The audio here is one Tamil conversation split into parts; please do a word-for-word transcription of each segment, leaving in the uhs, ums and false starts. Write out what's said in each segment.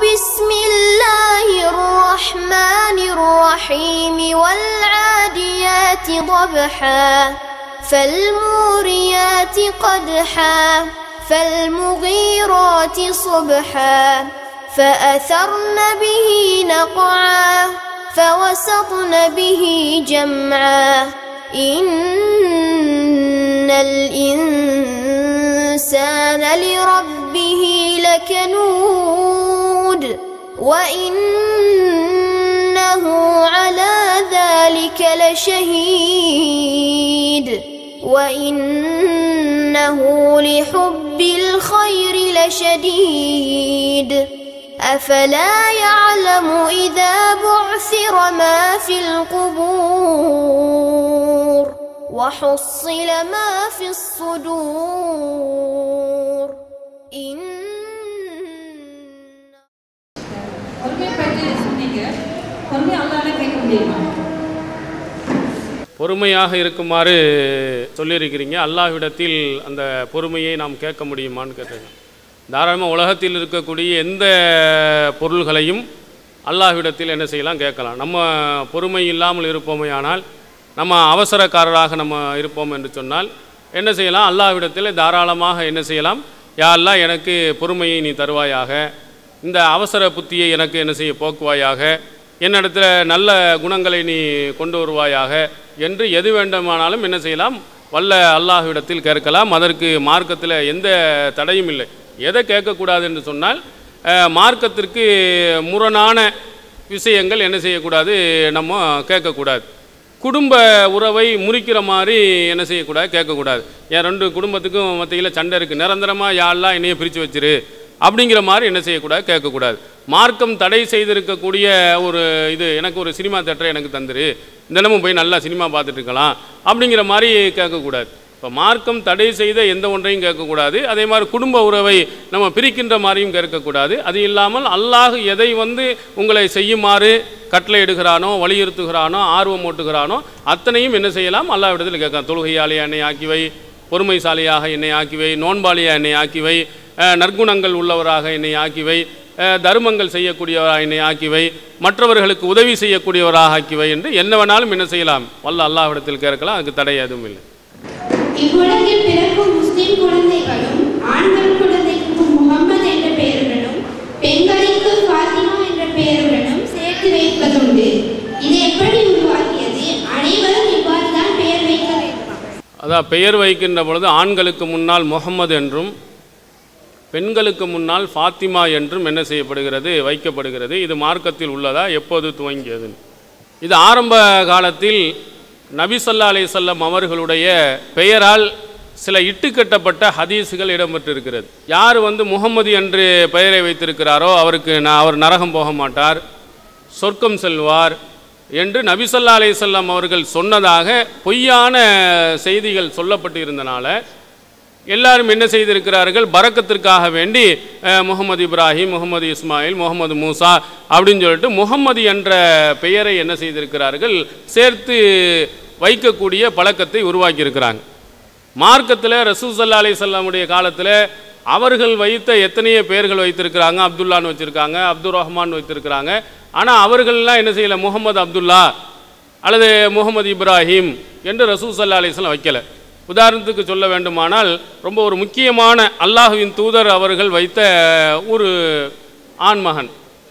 بسم الله الرحمن الرحيم والعاديات ضبحا فالموريات قدحا فالمغيرات صبحا فأثرن به نقعا فوسطن به جمعا إن الإنسان لربه لكنود وإنه على ذلك لشهيد وإنه لحب الخير لشديد أفلا يعلم إذا بعثر ما في القبور وحصل ما في الصدور إن பொறுமையாக இருக்குமாறு சொல்லியிருக்கிறீங்க. அல்லாஹ்விடத்தில் அந்த பொறுமையை நாம் கேட்க முடியுமான்னு கேட்டேன். தாராளமாக உலகத்தில் இருக்கக்கூடிய எந்த பொருள்களையும் அல்லாஹ்விடத்தில் என்ன செய்யலாம், கேட்கலாம். நம்ம பொறுமை இல்லாமல் இருப்போமே ஆனால், நம்ம அவசரக்காரராக நம்ம இருப்போம் என்று சொன்னால் என்ன செய்யலாம், அல்லாஹ்விடத்தில் தாராளமாக என்ன செய்யலாம், யா அல்லாஹ் எனக்கு பொறுமையை நீ தருவாயாக, இந்த அவசர புத்தியை எனக்கு என்ன செய்ய போக்குவாயாக, என்னிடத்தில் நல்ல குணங்களை நீ கொண்டு வருவாயாக என்று எது வேண்டுமானாலும் என்ன செய்யலாம், வல்ல அல்லாஹ்விடத்தில் கேட்கலாம். அதற்கு மார்க்கத்தில் எந்த தடையும் இல்லை. எதை கேட்கக்கூடாது என்று சொன்னால், மார்க்கத்திற்கு முரணான விஷயங்கள் என்ன செய்யக்கூடாது, நம்ம கேட்கக்கூடாது. குடும்ப உறவை முறிக்கிற மாதிரி என்ன செய்யக்கூடாது, கேட்கக்கூடாது. என் ரெண்டு குடும்பத்துக்கும் மத்தியில் சண்டை இருக்குது, நிரந்தரமாக யாரெல்லாம் என்னையை பிரித்து வச்சிரு அப்படிங்கிற மாதிரி என்ன செய்யக்கூடாது, கேட்கக்கூடாது. மார்க்கம் தடை செய்திருக்கக்கூடிய ஒரு இது, எனக்கு ஒரு சினிமா தேட்டரை எனக்கு தந்துரு, தினமும் போய் நல்லா சினிமா பார்த்துட்டு இருக்கலாம் அப்படிங்கிற மாதிரி கேட்கக்கூடாது. இப்போ மார்க்கம் தடை செய்த எந்த ஒன்றையும் கேட்கக்கூடாது. அதே மாதிரி குடும்ப உறவை நம்ம பிரிக்கின்ற மாதிரியும் கேட்கக்கூடாது. அது இல்லாமல் அல்லாஹ் எதை வந்து உங்களை செய்யுமாறு கட்டளை எடுக்கிறானோ, வலியுறுத்துகிறானோ, ஆர்வம் ஓட்டுகிறானோ அத்தனையும் என்ன செய்யலாம், அல்லாஹ்விடத்தில் கேட்கலாம். தொழுகையாளியாக என்னை ஆக்கிவை, பொறுமைசாலியாக என்னை ஆக்கிவை, நோன்பாளியாக என்னை ஆக்கிவை, நற்குணங்கள் உள்ளவராக என்னை ஆக்கிவை, தர்மங்கள் செய்யக்கூடியவராக என்னை ஆக்கிவை, மற்றவர்களுக்கு உதவி செய்யக்கூடியவராக ஆக்கிவை என்று என்ன வேணாலும் என்ன செய்யலாம், வல்ல அல்லாஹ்விடத்தில் கேட்கலாம். அதுக்கு தடை எதுவும் இல்லை. இவ்வுலகில் பிறக்கும் முஸ்லிம் குழந்தைகளும் ஆண்கள் குழந்தைக்கு முகம்மது என்ற பெயருடனும் பெண்களுக்கு ஃபாத்திமா என்ற பெயருடனும் சேர்த்து வைப்பதுண்டு. இது எப்படி உருவாக்கியது? அனைவரும் இவ்வாறு தான் பெயர் வைக்க வேண்டும். அதான் பெயர் வைக்கின்ற பொழுது ஆண்களுக்கு முன்னால் முகம்மது என்றும் பெண்களுக்கு முன்னால் ஃபாத்திமா என்றும் என்ன செய்யப்படுகிறது, வைக்கப்படுகிறது. இது மார்க்கத்தில் உள்ளதா, எப்போது துவங்கியது? இது ஆரம்ப காலத்தில் நபி ஸல்லல்லாஹு அலைஹி வஸல்லம் அவர்களுடைய பெயரால் சில இட்டுக்கட்டப்பட்ட ஹதீஸுகள் இடம்பெற்றிருக்கிறது. யார் வந்து முகம்மது என்று பெயரை வைத்திருக்கிறாரோ அவருக்கு நான் அவர் நரகம் போக மாட்டார், சொர்க்கம் செல்வார் என்று நபி ஸல்லல்லாஹு அலைஹி வஸல்லம் அவர்கள் சொன்னதாக பொய்யான செய்திகள் சொல்லப்பட்டு இருந்தனால எல்லாரும் என்ன செய்திருக்கிறார்கள், பரக்கத்திற்காக வேண்டி முகமது இப்ராஹிம், முகமது இஸ்மாயில், முகமது மூசா அப்படின்னு சொல்லிட்டு முகம்மது என்ற பெயரை என்ன செய்திருக்கிறார்கள், சேர்த்து வைக்கக்கூடிய பழக்கத்தை உருவாக்கியிருக்கிறாங்க. மார்க்கத்தில் ரசூல் ஸல்லல்லாஹு அலைஹி வஸல்லமுடைய காலத்தில் அவர்கள் வைத்த எத்தனையோ பெயர்கள் வைத்திருக்கிறாங்க. அப்துல்லான்னு வச்சுருக்காங்க, அப்துல் ரஹ்மான் வைத்திருக்கிறாங்க. ஆனால் அவர்கள்லாம் என்ன செய்யலை, முகமது அப்துல்லா அல்லது முகமது இப்ராஹிம் என்று ரசூல் ஸல்லல்லாஹு அலைஹி வஸல்லம் வைக்கலை. உதாரணத்துக்கு சொல்ல வேண்டுமானால், ரொம்ப ஒரு முக்கியமான அல்லாஹ்வின் தூதர் அவர்கள் வைத்த ஒரு ஆண்மகன்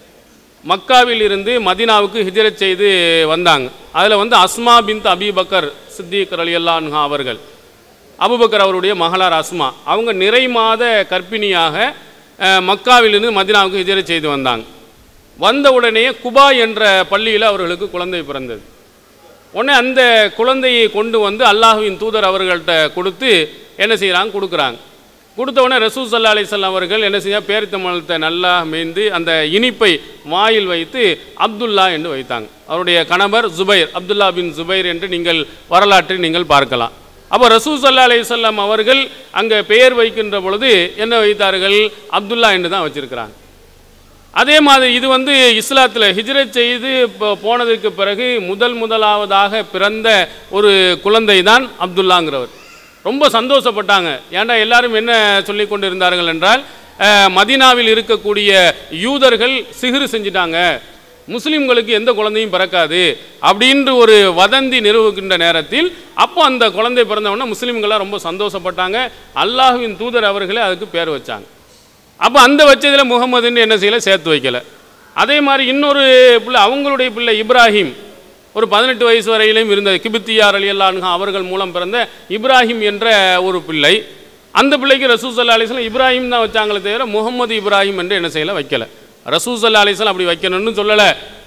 மக்காவில் இருந்து மதீனாவுக்கு ஹிஜ்ரத் செய்து வந்தாங்க. அதில் வந்து அஸ்மா பின்த் அபீபக்கர் சித்திக் ரலியல்லாஹு அன்ஹா அவர்கள், அபூபக்கர் அவருடைய மகளார் அஸ்மா, அவங்க நிறை மாத கர்ப்பிணியாக மக்காவிலிருந்து மதீனாவுக்கு ஹிஜ்ரத் செய்து வந்தாங்க. வந்த உடனே குபா என்ற பள்ளியில் அவர்களுக்கு குழந்தை பிறந்தது. உடனே அந்த குழந்தையை கொண்டு வந்து அல்லாஹ்வின் தூதர் அவர்கள்ட்ட கொடுத்து என்ன செய்கிறாங்க, கொடுக்குறாங்க. கொடுத்த உடனே ரசூல் ஸல்லல்லாஹு அலைஹி வஸல்லம் அவர்கள் என்ன செய்ய, பேரித்தம்பழத்தை நல்லா மேய்ந்து அந்த இனிப்பை வாயில் வைத்து அப்துல்லா என்று வைத்தாங்க. அவருடைய கணவர் ஜுபைர், அப்துல்லா பின் ஜுபைர் என்று நீங்கள் வரலாற்றில் நீங்கள் பார்க்கலாம். அப்போ ரசூல் ஸல்லல்லாஹு அலைஹி வஸல்லம் அவர்கள் அங்கே பெயர் வைக்கின்ற பொழுது என்ன வைத்தார்கள், அப்துல்லா என்று தான் வச்சிருக்கிறாங்க. அதே மாதிரி இது வந்து இஸ்லாத்தில் ஹிஜ்ரத் செய்து போனதற்கு பிறகு முதல் முதலாவதாக பிறந்த ஒரு குழந்தை தான் அப்துல்லாங்கிறவர். ரொம்ப சந்தோஷப்பட்டாங்க. ஏன்டா எல்லாரும் என்ன சொல்லி கொண்டு இருந்தார்கள் என்றால், மதீனாவில் இருக்கக்கூடிய யூதர்கள் சிஹ்ரு செஞ்சிட்டாங்க, முஸ்லீம்களுக்கு எந்த குழந்தையும் பிறக்காது அப்படின்ற ஒரு வதந்தி நிறுவுகின்ற நேரத்தில் அப்போ அந்த குழந்தை பிறந்தவொடனே முஸ்லீம்களாம் ரொம்ப சந்தோஷப்பட்டாங்க. அல்லாஹ்வின் தூதர் அவர்களே அதுக்கு பேர் வச்சாங்க. அப்போ அந்த வச்சதில் முகமதுன்னு என்ன செய்யலை, சேர்த்து வைக்கலை. அதே மாதிரி இன்னொரு பிள்ளை, அவங்களுடைய பிள்ளை இப்ராஹிம், ஒரு பதினெட்டு வயசு வரையிலும் இருந்தது. கிபித்தியார் ரலியல்லாஹு அன்ஹு அவர்கள் மூலம் பிறந்த இப்ராஹிம் என்ற ஒரு பிள்ளை. அந்த பிள்ளைக்கு ரசூல் ஸல்லல்லாஹு அலைஹி வஸல்லம் இப்ராஹிம் தான் வச்சாங்களே தவிர முகமது இப்ராஹிம் என்று என்ன செய்யலை, வைக்கலை. ரசூல் ஸல்லல்லாஹு அலைஹி வஸல்லம் அப்படி வைக்கணும்னு சொல்லலை.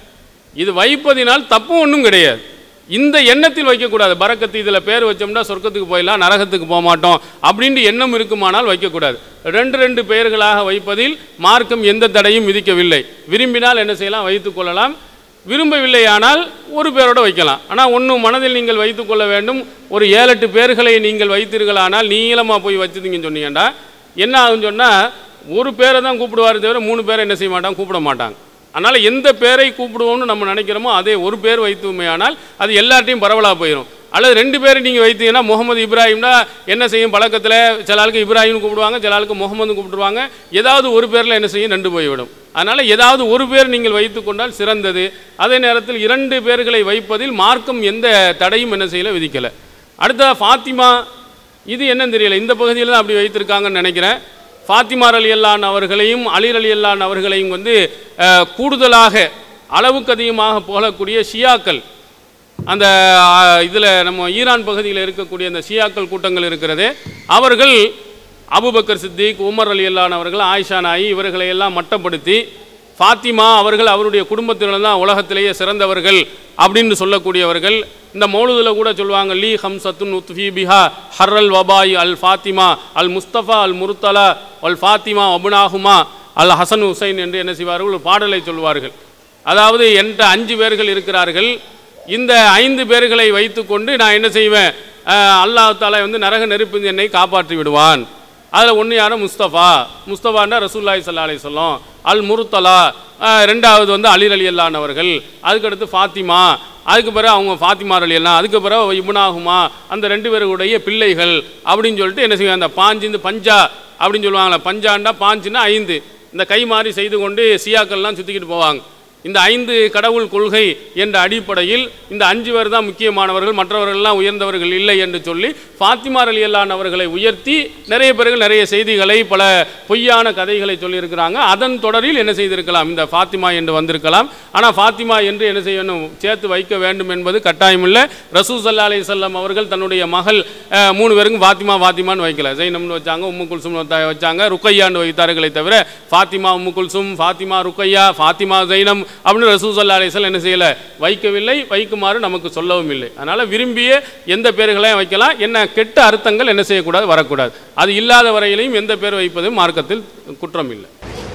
இது வைப்பதினால் தப்பு ஒன்றும் கிடையாது. இந்த எண்ணத்தில் வைக்கக்கூடாது. பரக்கத்து இதில் பேர் வச்சோம்னா சொர்க்கத்துக்கு போயிடலாம், நரகத்துக்கு போக மாட்டோம் அப்படின்ட்டு எண்ணம் இருக்குமானால் வைக்கக்கூடாது. ரெண்டு ரெண்டு பெயர்களாக வைப்பதில் மார்க்கம் எந்த தடையும் விதிக்கவில்லை. விரும்பினால் என்ன செய்யலாம், வைத்துக் கொள்ளலாம். விரும்பவில்லையானால் ஒரு பேரோட வைக்கலாம். ஆனால் ஒன்றும் மனதில் நீங்கள் வைத்துக்கொள்ள வேண்டும், ஒரு ஏழு எட்டு பேர்களை நீங்கள் வைத்தீர்களானால் நீளமாக போய் வச்சுருந்தீங்கன்னு சொன்னீங்கண்டா என்ன ஆகுன்னு சொன்னால் ஒரு பேரை தான் கூப்பிடுவார் தவிர மூணு பேரை என்ன செய்ய மாட்டாங்க, கூப்பிட மாட்டாங்க. அதனால் எந்த பேரை கூப்பிடுவோம்னு நம்ம நினைக்கிறோமோ அதே ஒரு பேர் வைத்துமையானால் அது எல்லார்ட்டையும் பரவலாக போயிடும். அல்லது ரெண்டு பேரை நீங்கள் வைத்தீங்கன்னா முகமது இப்ராஹிம்னா என்ன செய்யும், பழக்கத்தில் சில ஆளுக்கு இப்ராஹிம்னு கூப்பிடுவாங்க, சில ஆளுக்கு முகமது கூப்பிடுவாங்க. ஏதாவது ஒரு பேரில் என்ன செய்யும், ரெண்டு போய்விடும். அதனால் ஏதாவது ஒரு பேர் நீங்கள் வைத்து கொண்டால் சிறந்தது. அதே நேரத்தில் இரண்டு பேர்களை வைப்பதில் மார்க்கம் எந்த தடையும் என்ன செய்யலை, விதிக்கலை. அடுத்த ஃபாத்திமா, இது என்னன்னு தெரியல, இந்த பகுதியில் தான் அப்படி வைத்திருக்காங்கன்னு நினைக்கிறேன். ஃபாத்திமா ரலியல்லாஹு அவர்களையும் அலி ரலியல்லாஹு அவர்களையும் வந்து கூடுதலாக அளவுக்கு அதிகமாக புகழக்கூடிய ஷியாக்கள், அந்த இதில் நம்ம ஈரான் பகுதியில் இருக்கக்கூடிய அந்த ஷியாக்கள் கூட்டங்கள் இருக்கிறது, அவர்கள் அபூபக்கர் சித்திக், உமர் ரலியல்லாஹு அவர்கள், ஆயிஷா நாயி இவர்களை எல்லாம் மட்டப்படுத்தி ஃபாத்திமா அவர்கள் அவருடைய குடும்பத்தினர் தான் உலகத்திலேயே சிறந்தவர்கள் அப்படின்னு சொல்லக்கூடியவர்கள். இந்த மௌலுதில் கூட சொல்லுவாங்க, லீ ஹம்சத்துன் உத்ஃபி பிஹா ஹர்ரல் வபாய் அல் ஃபாத்திமா அல் முஸ்தபா அல் முர்தலா அல் ஃபாத்திமா அபுனாஹுமா அல் ஹசன் ஹுசைன் என்று என்ன செய்வார்கள், ஒரு பாடலை சொல்வார்கள். அதாவது என்கிட்ட அஞ்சு பேர்கள் இருக்கிறார்கள், இந்த ஐந்து பேர்களை வைத்துக்கொண்டு நான் என்ன செய்வேன், அல்லாஹ் தஆலா வந்து நரக நெருப்பிலிருந்து என்னை காப்பாற்றி விடுவான். அதில் ஒன்று யாரும் முஸ்தபா, முஸ்தபான்னா ரசூலுல்லாஹி ஸல்லல்லாஹு அலைஹி வஸல்லம், அல் முர்தலா ரெண்டாவது வந்து அலி ரலியல்லாஹு அவர்கள், அதுக்கடுத்து ஃபாத்திமா, அதுக்கு பிறகு அவங்க ஃபாத்திமா ரலியல்லாஹு, அதுக்கு பிறகு இப்னாஹுமா அந்த ரெண்டு பேருடைய பிள்ளைகள் அப்படின்னு சொல்லிட்டு என்ன செய்வாங்க, அந்த பாஞ்சு பஞ்சா அப்படின்னு சொல்லுவாங்களே, பஞ்சாண்டா பாஞ்சுன்னா ஐந்து, இந்த கை மாறி செய்து கொண்டு சியாக்கள்லாம் சுற்றிக்கிட்டு போவாங்க. இந்த ஐந்து கடவுள் கொள்கை என்ற அடிப்படையில் இந்த அஞ்சு பேர் தான் முக்கியமானவர்கள், மற்றவர்கள்லாம் உயர்ந்தவர்கள் இல்லை என்று சொல்லி ஃபாத்திமா ரலியல்லாஹு அவர்களை உயர்த்தி நிறைய பேர்கள் நிறைய செய்திகளை, பல பொய்யான கதைகளை சொல்லியிருக்கிறாங்க. அதன் தொடரில் என்ன செய்திருக்கலாம், இந்த ஃபாத்திமா என்று வந்திருக்கலாம். ஆனால் ஃபாத்திமா என்று என்ன செய்யணும், சேர்த்து வைக்க வேண்டும் என்பது கட்டாயம் இல்லை. ரசூல் ஸல்லல்லாஹு அலைஹி வஸல்லம் அவர்கள் தன்னுடைய மகள் மூணு பேருக்கும் ஃபாத்திமா ஃபாத்திமான்னு வைக்கல, ஜைனம்னு வச்சாங்க, உம்மு குல்சும் வச்சாங்க, ருக்கையான்னு வைத்தார்களே தவிர ஃபாத்திமா உம்மு குல்சும், ஃபாத்திமா ருக்கையா, ஃபாத்திமா ஜைனம் அப்படின்னு ரசூல் ஸல்லல்லாஹு அலைஹி வஸல்லம் என்ன செய்யலை, வைக்கவில்லை, வைக்குமாறு நமக்கு சொல்லவும் இல்லை. அதனால் விரும்பிய எந்த பேர்களையும் வைக்கலாம். என்ன கெட்ட அர்த்தங்கள் என்ன செய்யக்கூடாது, வரக்கூடாது. அது இல்லாத வரையிலையும் எந்த பேர் வைப்பதும் மார்க்கத்தில் குற்றம் இல்லை.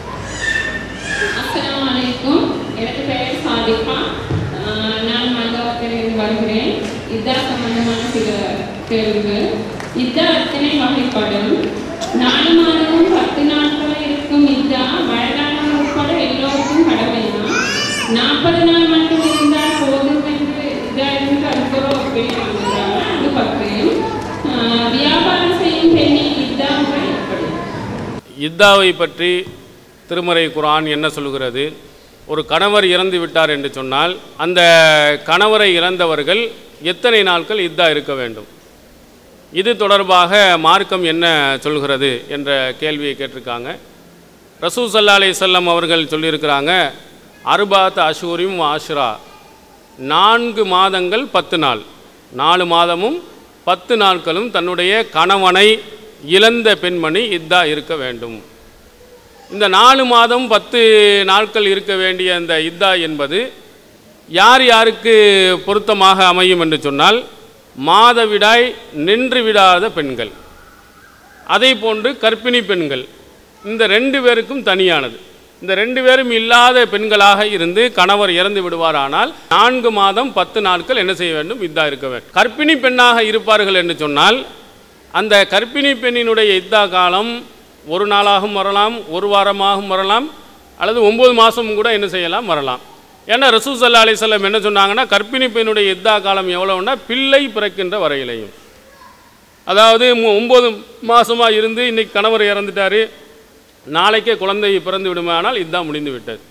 அஸ்ஸலாமு அலைக்கும். எனக்கு பெயர் சாதிகா. நான் மண்டபத்திலிருந்து வருகிறேன். இதா சம்பந்தமான சில கேள்விகள். இதா எத்தனை வகைப்படும்? நாலு மாதமும் பத்து நாட்களும் இருக்கும் இதா வயதானவர் உட்பட எல்லோருக்கும் கடமையா? நாற்பது நாள் மட்டும் இருந்தால் போதும் என்று இதாயிருந்து அடுத்தவோ பேசுகிறாங்க. அது பக்கம் வியாபாரம் செய்யும் பெண்ணின் இதா முறை எப்படி? இத்தாவை பற்றி திருமறை குர்ஆன் என்ன சொல்கிறது? ஒரு கணவர் இறந்து விட்டார் என்று சொன்னால் அந்த கணவரை இறந்தவர்கள் எத்தனை நாட்கள் இத்தா இருக்க வேண்டும்? இது தொடர்பாக மார்க்கம் என்ன சொல்கிறது என்ற கேள்வியை கேட்டிருக்காங்க. ரசூல் ஸல்லல்லாஹு அலைஹி வஸல்லம் அவர்கள் சொல்லியிருக்கிறாங்க, அர்பாத் அஷூரிம் ஆஷ்ரா, நான்கு மாதங்கள் பத்து நாள், நாலு மாதமும் பத்து நாட்களும் தன்னுடைய கணவனை இழந்த பெண்மணி இத்தா இருக்க வேண்டும். இந்த நாலு மாதம் பத்து நாட்கள் இருக்க வேண்டிய அந்த இத்தா என்பது யார் யாருக்கு பொருத்தமாக அமையும் என்று சொன்னால், மாதவிடாய் நின்று விடாத பெண்கள், அதே போன்று கர்ப்பிணி பெண்கள், இந்த ரெண்டு பேருக்கும் தனியானது. இந்த ரெண்டு பேரும் இல்லாத பெண்களாக இருந்து கணவர் இறந்து விடுவாரானால் நான்கு மாதம் பத்து நாட்கள் என்ன செய்ய வேண்டும், இத்தா இருக்க வேண்டும். கர்ப்பிணி பெண்ணாக இருப்பார்கள் என்று சொன்னால் அந்த கர்ப்பிணி பெண்ணினுடைய இத்தா காலம் ஒரு நாளாகவும் வரலாம், ஒரு வாரமாகவும் வரலாம், அல்லது ஒம்பது மாதமும் கூட என்ன செய்யலாம், வரலாம். ஏன்னா ரசூல் ஸல்லல்லாஹு அலைஹி வஸல்லம் என்ன சொன்னாங்கன்னா, கர்ப்பிணி பெண்ணுடைய இத்தா காலம் எவ்வளவுன்னா பிள்ளை பிறக்கின்ற வரையிலையும். அதாவது ஒம்பது மாதமாக இருந்து இன்றைக்கி கணவர் இறந்துட்டார், நாளைக்கே குழந்தை பிறந்து விடுமானால் இத்தா முடிந்து விட்டது.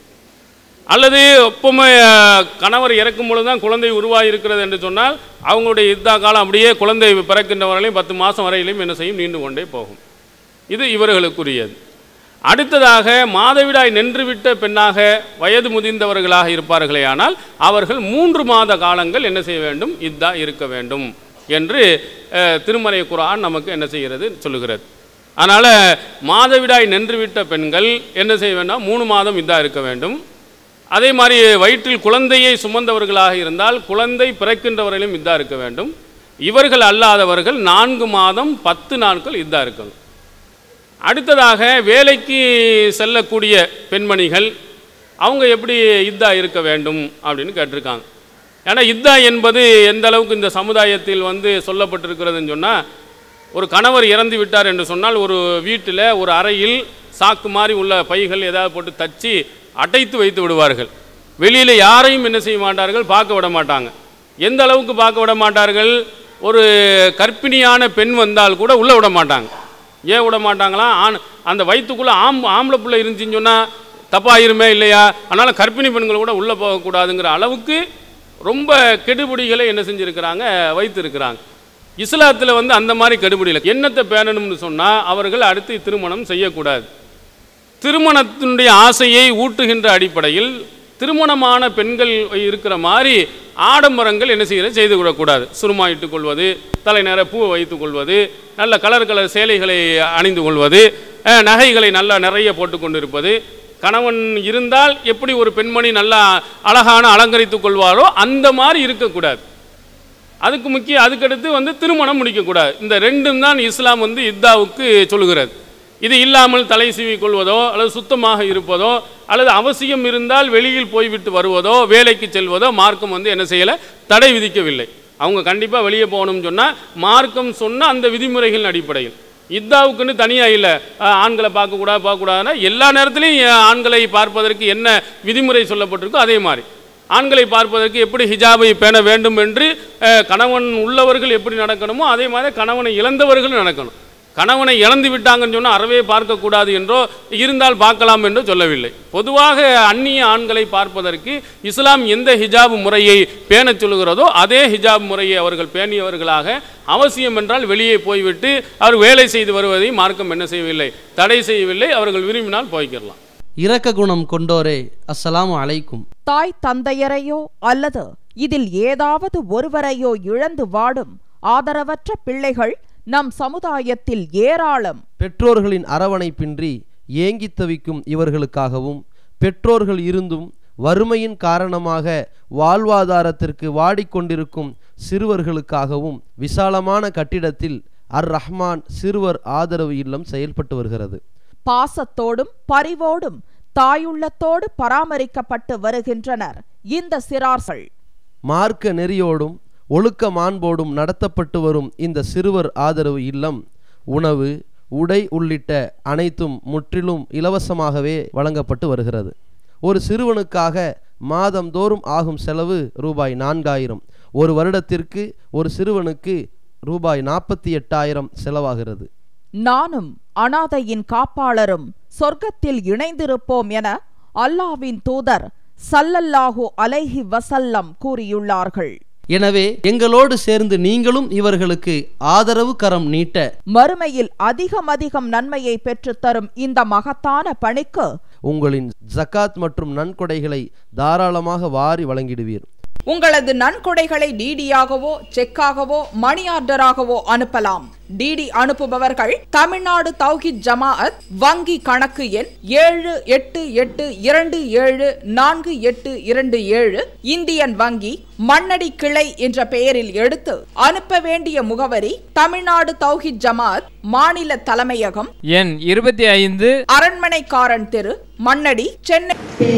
அல்லது எப்பவுமே கணவர் இறக்கும் பொழுது தான் குழந்தை உருவாகி இருக்கிறது என்று சொன்னால் அவங்களுடைய இத்தா காலம் அப்படியே குழந்தை பிறக்கின்ற வரையிலையும் பத்து மாதம் வரையிலையும் என்ன செய்யும், நீண்டு கொண்டே போகும். இது இவர்களுக்குரியது. அடுத்ததாக மாதவிடாய் நின்றுவிட்ட பெண்ணாக வயது முதிர்ந்தவர்களாக இருப்பார்களே ஆனால் அவர்கள் மூன்று மாத காலங்கள் என்ன செய்ய வேண்டும், இத்தா இருக்க வேண்டும் என்று திருமறை குர்ஆன் நமக்கு என்ன செய்கிறது சொல்லுகிறது. அதனால் மாதவிடாய் நின்றுவிட்ட பெண்கள் என்ன செய்ய வேண்டும், மூணு மாதம் இத்தா இருக்க வேண்டும். அதே மாதிரி வயிற்றில் குழந்தையை சுமந்தவர்களாக இருந்தால் குழந்தை பிறக்கின்றவர்களும் இத்தா இருக்க வேண்டும். இவர்கள் அல்லாதவர்கள் நான்கு மாதம் பத்து நாட்கள் இத்தா இருக்கணும். அடுத்ததாக வேலைக்கு செல்லக்கூடிய பெண்மணிகள் அவங்க எப்படி இத்தா இருக்க வேண்டும் அப்படின்னு கேட்டிருக்காங்க. ஏன்னா இத்தா என்பது எந்த அளவுக்கு இந்த சமுதாயத்தில் வந்து சொல்லப்பட்டிருக்கிறதுன்னு சொன்னால், ஒரு கணவர் இறந்து விட்டார் என்று சொன்னால் ஒரு வீட்டில் ஒரு அறையில் சாக்கு மாதிரி உள்ள பைகள் ஏதாவது போட்டு தச்சு அடைத்து வைத்து விடுவார்கள். வெளியில் யாரையும் என்ன செய்ய மாட்டார்கள், பார்க்க விட மாட்டாங்க. எந்த அளவுக்கு பார்க்க விட மாட்டார்கள், ஒரு கர்ப்பிணியான பெண் வந்தால் கூட உள்ளே விட மாட்டாங்க. ஏன் விட மாட்டாங்களாம், ஆண் அந்த வயிற்றுக்குள்ளே ஆம் ஆம்பளை பிள்ளை இருந்துச்சின்னு சொன்னால் தப்பாயிருமே இல்லையா, அதனால் கர்ப்பிணி பெண்கள் கூட உள்ளே போகக்கூடாதுங்கிற அளவுக்கு ரொம்ப கெடுபிடிகளை என்ன செஞ்சுருக்கிறாங்க, வைத்திருக்கிறாங்க. இஸ்லாத்தில் வந்து அந்த மாதிரி கெடுபிடியில் என்னத்தை பேணணும்னு சொன்னால் அவர்கள் அடுத்து திருமணம் செய்யக்கூடாது. திருமணத்தினுடைய ஆசையை ஊட்டுகின்ற அடிப்படையில் திருமணமான பெண்கள் இருக்கிற மாதிரி ஆடம்பரங்கள் என்ன செய்கிற செய்து விடக்கூடாது. சுருமா இட்டுக் கொள்வது, தலை நேர பூவை வைத்துக் கொள்வது, நல்ல கலர் கலர் சேலைகளை அணிந்து கொள்வது, நகைகளை நல்லா நிறைய போட்டு கொண்டு இருப்பது. கணவன் இருந்தால் எப்படி ஒரு பெண்மணி நல்லா அழகான அலங்கரித்து கொள்வாரோ அந்த மாதிரி இருக்கக்கூடாது. அதுக்கு முக்கியம் அதுக்கடுத்து வந்து திருமணம் முடிக்கக்கூடாது. இந்த ரெண்டும் தான் இஸ்லாம் வந்து இத்தாவுக்கு சொல்லுகிறது. இது இல்லாமல் தலை சீவி கொள்வதோ அல்லது சுத்தமாக இருப்பதோ அல்லது அவசியம் இருந்தால் வெளியில் போய்விட்டு வருவதோ வேலைக்கு செல்வதோ மார்க்கம் வந்து என்ன செய்யலை, தடை விதிக்கவில்லை. அவங்க கண்டிப்பாக வெளியே போகணும்னு சொன்னால் மார்க்கம் சொன்ன அந்த விதிமுறைகளின் அடிப்படையில். இத்தாவுக்குன்னு தனியாக இல்லை, ஆண்களை பார்க்கக்கூடாது பார்க்கக்கூடாதுன்னா எல்லா நேரத்துலையும் ஆண்களை பார்ப்பதற்கு என்ன விதிமுறை சொல்லப்பட்டிருக்கோ அதே மாதிரி ஆண்களை பார்ப்பதற்கு எப்படி ஹிஜாபை பேண வேண்டும் என்று கணவன் உள்ளவர்கள் எப்படி நடக்கணுமோ அதே மாதிரி கணவனை இழந்தவர்கள் நடக்கணும். கணவனை இழந்து விட்டாங்கன்னு சொன்னால் அறவே பார்க்கக்கூடாது என்றோ இருந்தால் பார்க்கலாம் என்றோ சொல்லவில்லை. பொதுவாக அந்நிய ஆண்களை பார்ப்பதற்கு இஸ்லாம் எந்த ஹிஜாப் முறையை பேணச் சொல்கிறதோ அதே ஹிஜாப் முறையை அவர்கள் பேணியவர்களாக அவசியம் என்றால் வெளியே போய்விட்டு அவர் வேலை செய்து வருவதை மார்க்கம் என்ன செய்யவில்லை, தடை செய்யவில்லை. அவர்கள் விரும்பினால் போய்க்கிடலாம். இரக்க குணம் கொண்டோரே, அஸ்ஸலாமு அலைக்கும். தாய் தந்தையரையோ அல்லது இதில் ஏதாவது ஒருவரையோ இழந்து வாடும் ஆதரவற்ற பிள்ளைகள் நம் சமுதாயத்தில் ஏராளம். பெற்றோர்களின் அரவணைப்பின்றி ஏங்கித் தவிக்கும் இவர்களுக்காகவும் பெற்றோர்கள் இருந்தும் வறுமையின் காரணமாக வாழ்வாதாரத்திற்கு வாடிக்கொண்டிருக்கும் சிறுவர்களுக்காகவும் விசாலமான கட்டிடத்தில் அர் ரஹ்மான் சிறுவர் ஆதரவு இல்லம் செயல்பட்டு வருகிறது. பாசத்தோடும் பரிவோடும் தாயுள்ளத்தோடு பராமரிக்கப்பட்டு வருகின்றனர் இந்த சிறார்கள். மார்க்க நெறியோடும் ஒழுக்க மாண்போடும் நடத்தப்பட்டு வரும் இந்த சிறுவர் ஆதரவு இல்லம் உணவு, உடை உள்ளிட்ட அனைத்தும் முற்றிலும் இலவசமாகவே வழங்கப்பட்டு வருகிறது. ஒரு சிறுவனுக்காக மாதந்தோறும் ஆகும் செலவு ரூபாய் நான்காயிரம். ஒரு வருடத்திற்கு ஒரு சிறுவனுக்கு ரூபாய் நாற்பத்தி எட்டாயிரம் செலவாகிறது. நானும் அனாதையின் காப்பாளரும் சொர்க்கத்தில் இணைந்திருப்போம் என அல்லாஹ்வின் தூதர் ஸல்லல்லாஹு அலைஹி வஸல்லம் கூறியுள்ளார்கள். எனவே எங்களோடு சேர்ந்து நீங்களும் இவர்களுக்கு ஆதரவு கரம் நீட்ட மறுமையில் அதிகம் அதிகம் நன்மையை பெற்றுத்தரும் இந்த மகத்தான பணிக்கு உங்களின் ஜகாத் மற்றும் நன்கொடைகளை தாராளமாக வாரி வழங்கிடுவீர். உங்களது நன்கொடைகளை டிடியாகவோ செக்காகவோ மணி ஆர்டராகவோ அனுப்பலாம். டிடி அனுப்புபவர்கள் தமிழ்நாடு தௌஹீத் ஜமாஅத் வங்கி கணக்கு எண் ஏழு எட்டு எட்டு இரண்டு ஏழு நான்கு எட்டு இரண்டு ஏழு இந்தியன் வங்கி மண்ணடி கிளை என்ற பெயரில் எடுத்து அனுப்ப வேண்டிய முகவரி தமிழ்நாடு தௌஹீத் ஜமாஅத் மாநில தலைமையகம் எண் இருபத்தி ஐந்து அரண்மனைக்காரன் தெரு மண்ணடி சென்னை.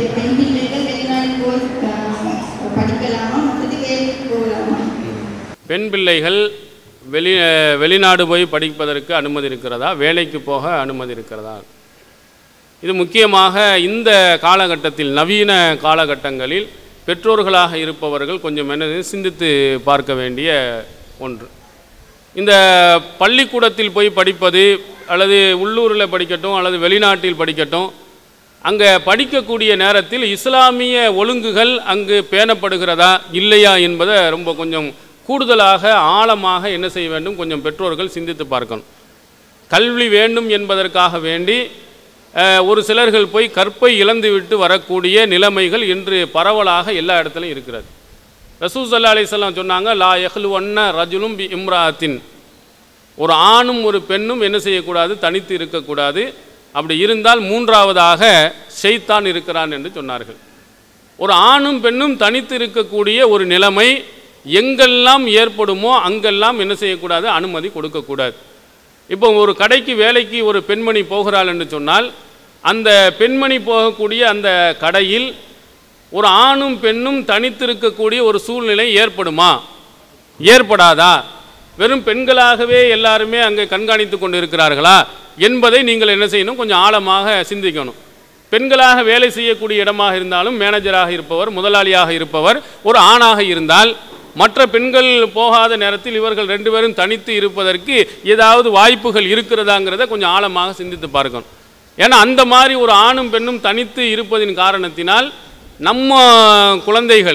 பெண் பிள்ளைகள் வெளி வெளிநாடு போய் படிப்பதற்கு அனுமதி இருக்கிறதா, வேலைக்கு போக அனுமதி இருக்கிறதா? இது முக்கியமாக இந்த காலகட்டத்தில் நவீன காலகட்டங்களில் பெற்றோர்களாக இருப்பவர்கள் கொஞ்சம் என்ன சிந்தித்து பார்க்க வேண்டிய ஒன்று. இந்த பள்ளிக்கூடத்தில் போய் படிப்பது அல்லது உள்ளூரில் படிக்கட்டும் அல்லது வெளிநாட்டில் படிக்கட்டும், அங்கே படிக்கக்கூடிய நேரத்தில் இஸ்லாமிய ஒழுங்குகள் அங்கு பேணப்படுகிறதா இல்லையா என்பதை ரொம்ப கொஞ்சம் கூடுதலாக ஆழமாக என்ன செய்ய வேண்டும், கொஞ்சம் பெற்றோர்கள் சிந்தித்து பார்க்கணும். கல்வி வேண்டும் என்பதற்காக வேண்டி ஒரு சிலர்கள் போய் கற்பை இழந்துவிட்டு வரக்கூடிய நிலைமைகள் இன்று பரவலாக எல்லா இடத்துலையும் இருக்கிறது. ரசூல் ஸல்லல்லாஹு அலைஹி வஸல்லம் சொன்னாங்க, லா யஹ்லுவன்ன ரஜுலும் பி இம்ராத்தின், ஒரு ஆணும் ஒரு பெண்ணும் என்ன செய்யக்கூடாது, தனித்து இருக்கக்கூடாது. அப்படி இருந்தால் மூன்றாவதாக ஷைத்தான் இருக்கிறான் என்று சொன்னார்கள். ஒரு ஆணும் பெண்ணும் தனித்து இருக்கக்கூடிய ஒரு நிலைமை எங்கெல்லாம் ஏற்படுமோ அங்கெல்லாம் என்ன செய்யக்கூடாது, அனுமதி கொடுக்கக்கூடாது. இப்போ ஒரு கடைக்கு வேலைக்கு ஒரு பெண்மணி போகிறாள் என்று சொன்னால், அந்த பெண்மணி போகக்கூடிய அந்த கடையில் ஒரு ஆணும் பெண்ணும் தனித்திருக்கக்கூடிய ஒரு சூழ்நிலை ஏற்படுமா, ஏற்படாதா? வெறும் பெண்களாகவே எல்லாருமே அங்கே கண்காணித்து கொண்டு இருக்கிறார்களா என்பதை நீங்கள் என்ன செய்யணும், கொஞ்சம் ஆழமாக சிந்திக்கணும். பெண்களாக வேலை செய்யக்கூடிய இடமாக இருந்தாலும் மேனேஜராக இருப்பவர், முதலாளியாக இருப்பவர் ஒரு ஆணாக இருந்தால், மற்ற பெண்கள் போகாத நேரத்தில் இவர்கள் ரெண்டு பேரும் தனித்து இருப்பதற்கு ஏதாவது வாய்ப்புகள் இருக்கிறதாங்கிறத கொஞ்சம் ஆழமாக சிந்தித்து பார்க்கணும். ஏன்னா அந்த மாதிரி ஒரு ஆணும் பெண்ணும் தனித்து இருப்பதின் காரணத்தினால் நம்ம குழந்தைகள்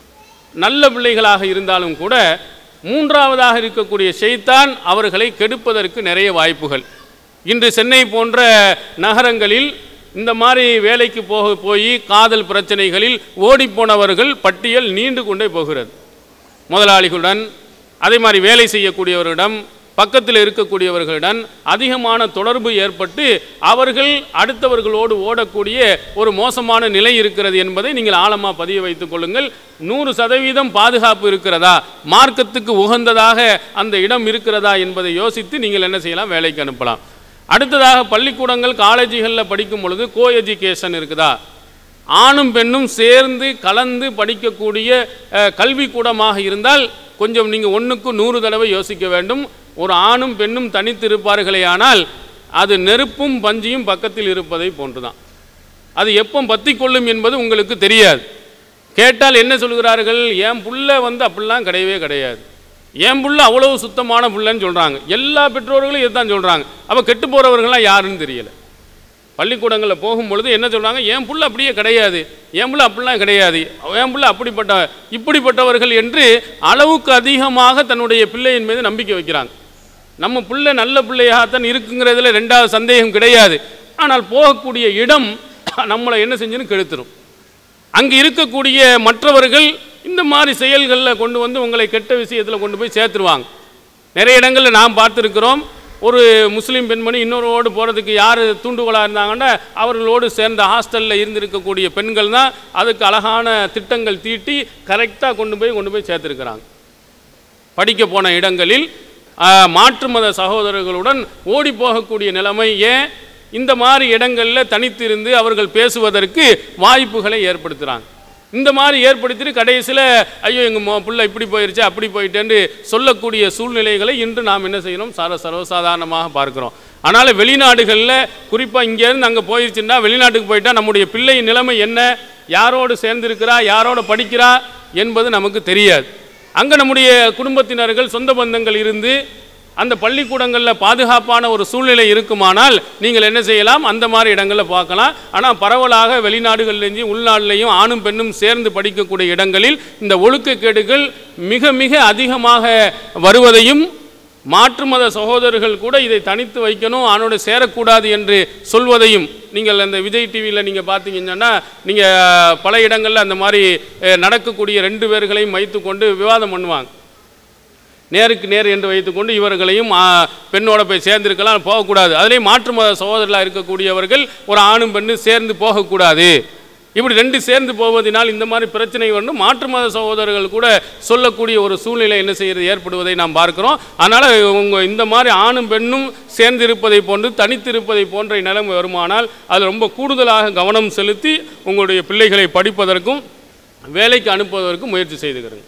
நல்ல பிள்ளைகளாக இருந்தாலும் கூட மூன்றாவதாக இருக்கக்கூடிய ஷைத்தான் அவர்களை கெடுப்பதற்கு நிறைய வாய்ப்புகள். இன்று சென்னை போன்ற நகரங்களில் இந்த மாதிரி வேலைக்கு போக போய் காதல் பிரச்சனைகளில் ஓடிப்போனவர்கள் பட்டியல் நீண்டு கொண்டே போகிறது. முதலாளிகளுடன், அதே மாதிரி வேலை செய்யக்கூடியவர்களிடம், பக்கத்தில் இருக்கக்கூடியவர்களிடம் அதிகமான தொடர்பு ஏற்பட்டு அவர்கள் அடுத்தவர்களோடு ஓடக்கூடிய ஒரு மோசமான நிலை இருக்கிறது என்பதை நீங்கள் ஆழமாக பதிய வைத்துக் கொள்ளுங்கள். நூறு சதவீதம் பாதுகாப்பு இருக்கிறதா, மார்க்கத்துக்கு உகந்ததாக அந்த இடம் இருக்கிறதா என்பதை யோசித்து நீங்கள் என்ன செய்யலாம், வேலைக்கு அனுப்பலாம். அடுத்ததாக பள்ளிக்கூடங்கள் காலேஜுகளில் படிக்கும் பொழுது கோ எஜுகேஷன் இருக்குதா, ஆணும் பெண்ணும் சேர்ந்து கலந்து படிக்கக்கூடிய கல்விக்கூடமாக இருந்தால் கொஞ்சம் நீங்கள் ஒன்றுக்கு நூறு தடவை யோசிக்க வேண்டும். ஒரு ஆணும் பெண்ணும் தனித்து இருப்பார்களே ஆனால் அது நெருப்பும் பஞ்சியும் பக்கத்தில் இருப்பதை போன்றுதான். அது எப்போ பற்றி கொள்ளும் என்பது உங்களுக்கு தெரியாது. கேட்டால் என்ன சொல்கிறார்கள், என் புள்ள வந்து அப்படிலாம் கிடையவே கிடையாது, என் புள்ள அவ்வளவு சுத்தமான புள்ளன்னு சொல்கிறாங்க. எல்லா பெற்றோர்களும் இதுதான் சொல்கிறாங்க. அப்போ கெட்டு போகிறவர்கள்லாம் யாருன்னு தெரியலை. பள்ளிக்கூடங்களில் போகும்பொழுது என்ன சொல்கிறாங்க, என் புள்ள அப்படியே கிடையாது, என் புள்ள அப்படிலாம் கிடையாது, என் புள்ள அப்படிப்பட்ட இப்படிப்பட்டவர்கள் என்று அளவுக்கு அதிகமாக தன்னுடைய பிள்ளையின் மீது நம்பிக்கை வைக்கிறாங்க. நம்ம பிள்ளை நல்ல பிள்ளையாகத்தான் இருக்குங்கிறதுல ரெண்டாவது சந்தேகம் கிடையாது. ஆனால் போகக்கூடிய இடம் நம்மளை என்ன செஞ்சுன்னு கெடுத்துரும். அங்கே இருக்கக்கூடிய மற்றவர்கள் இந்த மாதிரி செயல்களில் கொண்டு வந்து உங்களை கெட்ட விஷயத்தில் கொண்டு போய் சேர்த்துருவாங்க. நிறைய இடங்களில் நாம் பார்த்துருக்கிறோம். ஒரு முஸ்லீம் பெண்மணி இன்னொருவோடு போகிறதுக்கு யார் தூண்டுகோலாக இருந்தாங்கன்னா அவர்களோடு சேர்ந்த ஹாஸ்டலில் இருந்திருக்கக்கூடிய பெண்கள் தான் அதுக்கு அழகான திட்டங்கள் தீட்டி கரெக்டாக கொண்டு போய் கொண்டு போய் சேர்த்துருக்கிறாங்க. படிக்க போன இடங்களில் மாற்று மத சகோதரர்களுடன் ஓடி போகக்கூடிய நிலைமை. ஏன் இந்த மாதிரி இடங்களில் தனித்திருந்து அவர்கள் பேசுவதற்கு வாய்ப்புகளை ஏற்படுத்துகிறாங்க. இந்த மாதிரி ஏற்படுத்திட்டு கடைசியில் ஐயோ எங்கள் பிள்ளை இப்படி போயிடுச்சு அப்படி போயிட்டேன்னு சொல்லக்கூடிய சூழ்நிலைகளை இன்று நாம் என்ன செய்யணும், சர சர்வசாதாரணமாக பார்க்குறோம். அதனால் வெளிநாடுகளில் குறிப்பாக இங்கேருந்து அங்கே போயிடுச்சுன்னா வெளிநாட்டுக்கு போயிட்டால் நம்முடைய பிள்ளை நிலைமை என்ன, யாரோடு சேர்ந்திருக்கிறா, யாரோடு படிக்கிறா என்பது நமக்கு தெரியாது. அங்கே நம்முடைய குடும்பத்தினர்கள் சொந்த பந்தங்கள் இருந்து அந்த பள்ளிக்கூடங்களில் பாதுகாப்பான ஒரு சூழ்நிலை இருக்குமானால் நீங்கள் என்ன செய்யலாம், அந்த மாதிரி இடங்களில் பார்க்கலாம். ஆனால் பரவலாக வெளிநாடுகள்லேயும் உள்நாட்டிலையும் ஆணும் பெண்ணும் சேர்ந்து படிக்கக்கூடிய இடங்களில் இந்த ஒழுக்கக்கேடுகள் மிக மிக அதிகமாக வருவதையும், மாற்று மத சகோதரர்கள் கூட இதை தனித்து வைக்கணும், ஆணோடு சேரக்கூடாது என்று சொல்வதையும் நீங்கள் அந்த விஜய் டிவியில் நீங்கள் பார்த்தீங்கன்னா நீங்கள் பல இடங்களில் அந்த மாதிரி நடக்கக்கூடிய ரெண்டு பேர்களையும் வைத்துக்கொண்டு விவாதம் பண்ணுவாங்க. நேருக்கு நேர் என்று வைத்துக்கொண்டு இவர்களையும் பெண்ணோட போய் சேர்ந்திருக்கலாம், போகக்கூடாது. அதிலே மாற்று மத சகோதரர்களாக இருக்கக்கூடியவர்கள் ஒரு ஆணும் பெண்ணும் சேர்ந்து போகக்கூடாது. இப்படி ரெண்டு சேர்ந்து போவதனால் இந்த மாதிரி பிரச்சனை வந்து மாற்று மத சகோதரர்கள் கூட சொல்லக்கூடிய ஒரு சூழ்நிலை என்ன செய்கிறது ஏற்படுவதை நாம் பார்க்கிறோம். அதனால் உங்கள் இந்த மாதிரி ஆணும் பெண்ணும் சேர்ந்து இருப்பதை போன்று தனித்திருப்பதை போன்ற நிலைமை வருமானால் அது ரொம்ப கூடுதலாக கவனம் செலுத்தி உங்களுடைய பிள்ளைகளை படிப்பதற்கும் வேலைக்கு அனுப்புவதற்கும் முயற்சி செய்துக்கிறேங்க.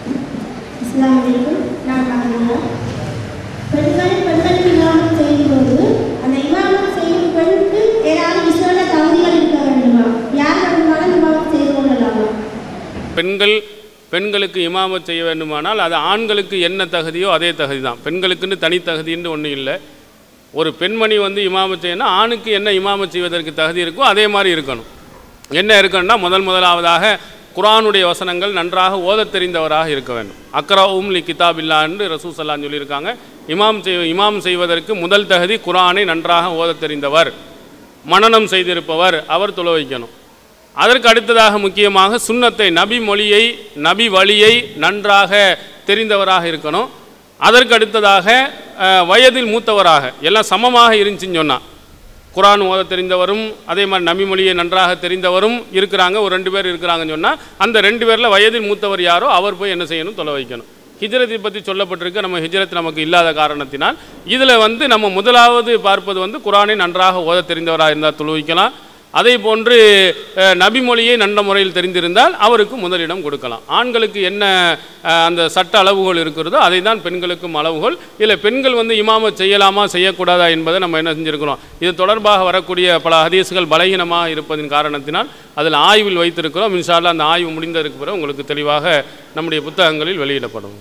பெண்கள் பெண்களுக்கு இமாமத் செய்யும்போது அந்த இமாமத் செய்யும் பெண்ணுக்கு ஏதாவது விசேட தகுதிகள் இருக்க வேண்டுமா, யார் வேண்டுமானால் இமாமத் செய்து கொள்ளலாமா? பெண்கள் பெண்களுக்கு இமாமத் செய்ய வேண்டுமானால் அது ஆண்களுக்கு என்ன தகுதியோ அதே தகுதி தான். பெண்களுக்குன்னு தனி தகுதின்னு ஒன்றும் இல்லை. ஒரு பெண்மணி வந்து இமாமத் செய்யணும், ஆணுக்கு என்ன இமாமத் செய்வதற்கு தகுதி இருக்கோ அதே மாதிரி இருக்கணும். என்ன இருக்கணும்னா, முதல் முதலாவதாக குர்ஆனுடைய வசனங்கள் நன்றாக ஓதத் தெரிந்தவராக இருக்க வேண்டும். அக்ரவும் லி கிதாபில்லா என்று ரசூல் ஸல்லல்லாஹு அலைஹி சொல்லியிருக்காங்க. இமாம் செய் இமாம் செய்வதற்கு முதல் தகுதி குர்ஆனை நன்றாக ஓதத் தெரிந்தவர், மனனம் செய்திருப்பவர், அவர் தொழ வைக்கணும். அதற்கு அடுத்ததாக முக்கியமாக சுன்னத்தை, நபி மொழியை, நபி வழியை நன்றாக தெரிந்தவராக இருக்கணும். அதற்கு அடுத்ததாக வயதில் மூத்தவராக, எல்லாம் சமமாக இருந்துச்சுன்னு சொன்னால், குர்ஆன் ஓத தெரிந்தவரும் அதே மாதிரி நபி மொழியை நன்றாக தெரிந்தவரும் இருக்கிறாங்க, ஒரு ரெண்டு பேர் இருக்கிறாங்கன்னு சொன்னால் அந்த ரெண்டு பேரில் வயதில் மூத்தவர் யாரோ அவர் போய் என்ன செய்யணும், தொலை வைக்கணும். ஹிஜ்ரத்தை பற்றி சொல்லப்பட்டிருக்கு. நம்ம ஹிஜ்ரத் நமக்கு இல்லாத காரணத்தினால் இதில் வந்து நம்ம முதலாவது பார்ப்பது வந்து குர்ஆனை நன்றாக ஓத தெரிந்தவராக இருந்தால் தொழு வைக்கலாம். அதே போன்று நபி மொழியை நல்ல முறையில் தெரிந்திருந்தால் அவருக்கு முதலிடம் கொடுக்கலாம். ஆண்களுக்கு என்ன அந்த சட்ட அளவுகள் இருக்கிறதோ அதை தான் பெண்களுக்கும் அளவுகள். இல்லை பெண்கள் வந்து இமாமத் செய்யலாமா செய்யக்கூடாதா என்பதை நம்ம என்ன செஞ்சுருக்கிறோம், இது தொடர்பாக வரக்கூடிய பல ஹதீஸ்கள் பலகீனமாக இருப்பதின் காரணத்தினால் அதில் ஆய்வில் வைத்திருக்கிறோம். இன்ஷா அல்லாஹ் அந்த ஆய்வு முடிந்ததற்கு பிறகு உங்களுக்கு தெளிவாக நம்முடைய புத்தகங்களில் வெளியிடப்படும்.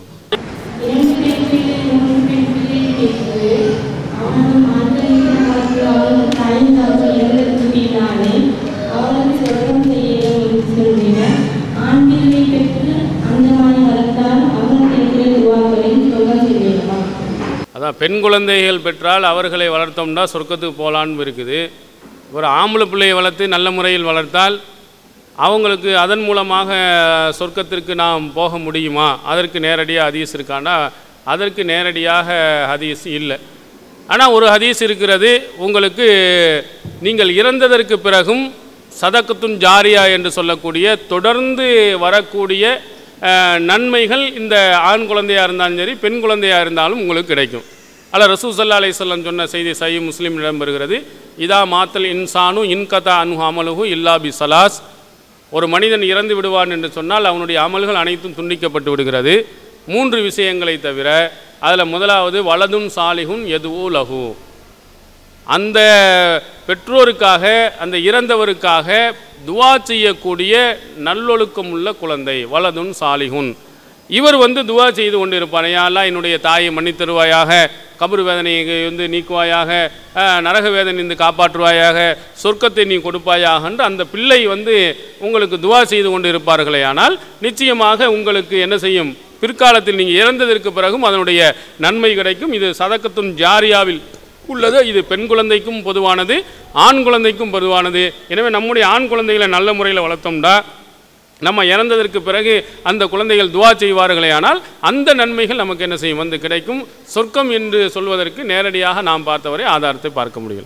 அதான் பெண் குழந்தைகள் பெற்றால் அவர்களை வளர்த்தோம்னா சொர்க்கத்துக்கு போகலான்னு இருக்குது. ஒரு ஆம்பளை பிள்ளையை வளர்த்து நல்ல முறையில் வளர்த்தால் அவங்களுக்கு அதன் மூலமாக சொர்க்கத்திற்கு நாம் போக முடியுமா? அதற்கு நேரடியாக ஹதீஸ் இருக்காண்டா அதற்கு நேரடியாக ஹதீஸ் இல்லை. ஆனால் ஒரு ஹதீஸ் இருக்கிறது, உங்களுக்கு நீங்கள் இறந்ததற்கு பிறகும் சதக்கத்துன் ஜாரியா என்று சொல்லக்கூடிய தொடர்ந்து வரக்கூடிய நன்மைகள் இந்த ஆண் குழந்தையாக இருந்தாலும் சரி பெண் குழந்தையாக இருந்தாலும் உங்களுக்கு கிடைக்கும். அல்ல ரசூல் ஸல்லல்லாஹு அலைஹி வஸல்லம் சொன்ன செய்தி சஹீஹ் முஸ்லிம் இடம்பெறுகிறது. இதா மாத்தல் இன்சானு இன்கதா அன்ஹு அமலுஹு இல்லா பி சலாஸ். ஒரு மனிதன் இறந்து விடுவான் என்று சொன்னால் அவனுடைய அமல்கள் அனைத்தும் துண்டிக்கப்பட்டு விடுகிறது மூன்று விஷயங்களை தவிர. அதில் முதலாவது வலதுன் சாலிஹுன் எதுவோ லஹு, அந்த பெற்றோருக்காக அந்த இறந்தவருக்காக துவா செய்யக்கூடிய நல்லொழுக்கம் உள்ள குழந்தை, வலதுன் சாலிஹுன். இவர் வந்து துவா செய்து கொண்டு இருப்பார், யா அல்லாஹ் என்னுடைய தாயை மன்னித்தருவாயாக, கபர் வேதனையை வந்து நீக்குவாயாக, நரக வேதனையிலிருந்து காப்பாற்றுவாயாக, சொர்க்கத்தை நீ கொடுப்பாயாக என்று அந்த பிள்ளை வந்து உங்களுக்கு துவா செய்து கொண்டு இருப்பார்களே. ஆனால் நிச்சயமாக உங்களுக்கு என்ன செய்யும், பிற்காலத்தில் நீங்கள் இறந்ததற்கு பிறகும் அதனுடைய நன்மை கிடைக்கும். இது சதக்கத்துன் ஜாரியாவில் உள்ளது. இது பெண் குழந்தைக்கும் பொதுவானது, ஆண் குழந்தைக்கும் பொதுவானது. எனவே நம்முடைய ஆண் குழந்தைகளை நல்ல முறையில் வளர்த்தோம்னா நம்ம இறந்ததற்கு பிறகு அந்த குழந்தைகள் துவா செய்வார்களே, ஆனால் அந்த நன்மைகள் நமக்கு என்ன செய்யும், வந்து கிடைக்கும். சொர்க்கம் என்று சொல்வதற்கு நேரடியாக நாம் பார்த்தவரை ஆதாரத்தை பார்க்க முடியல.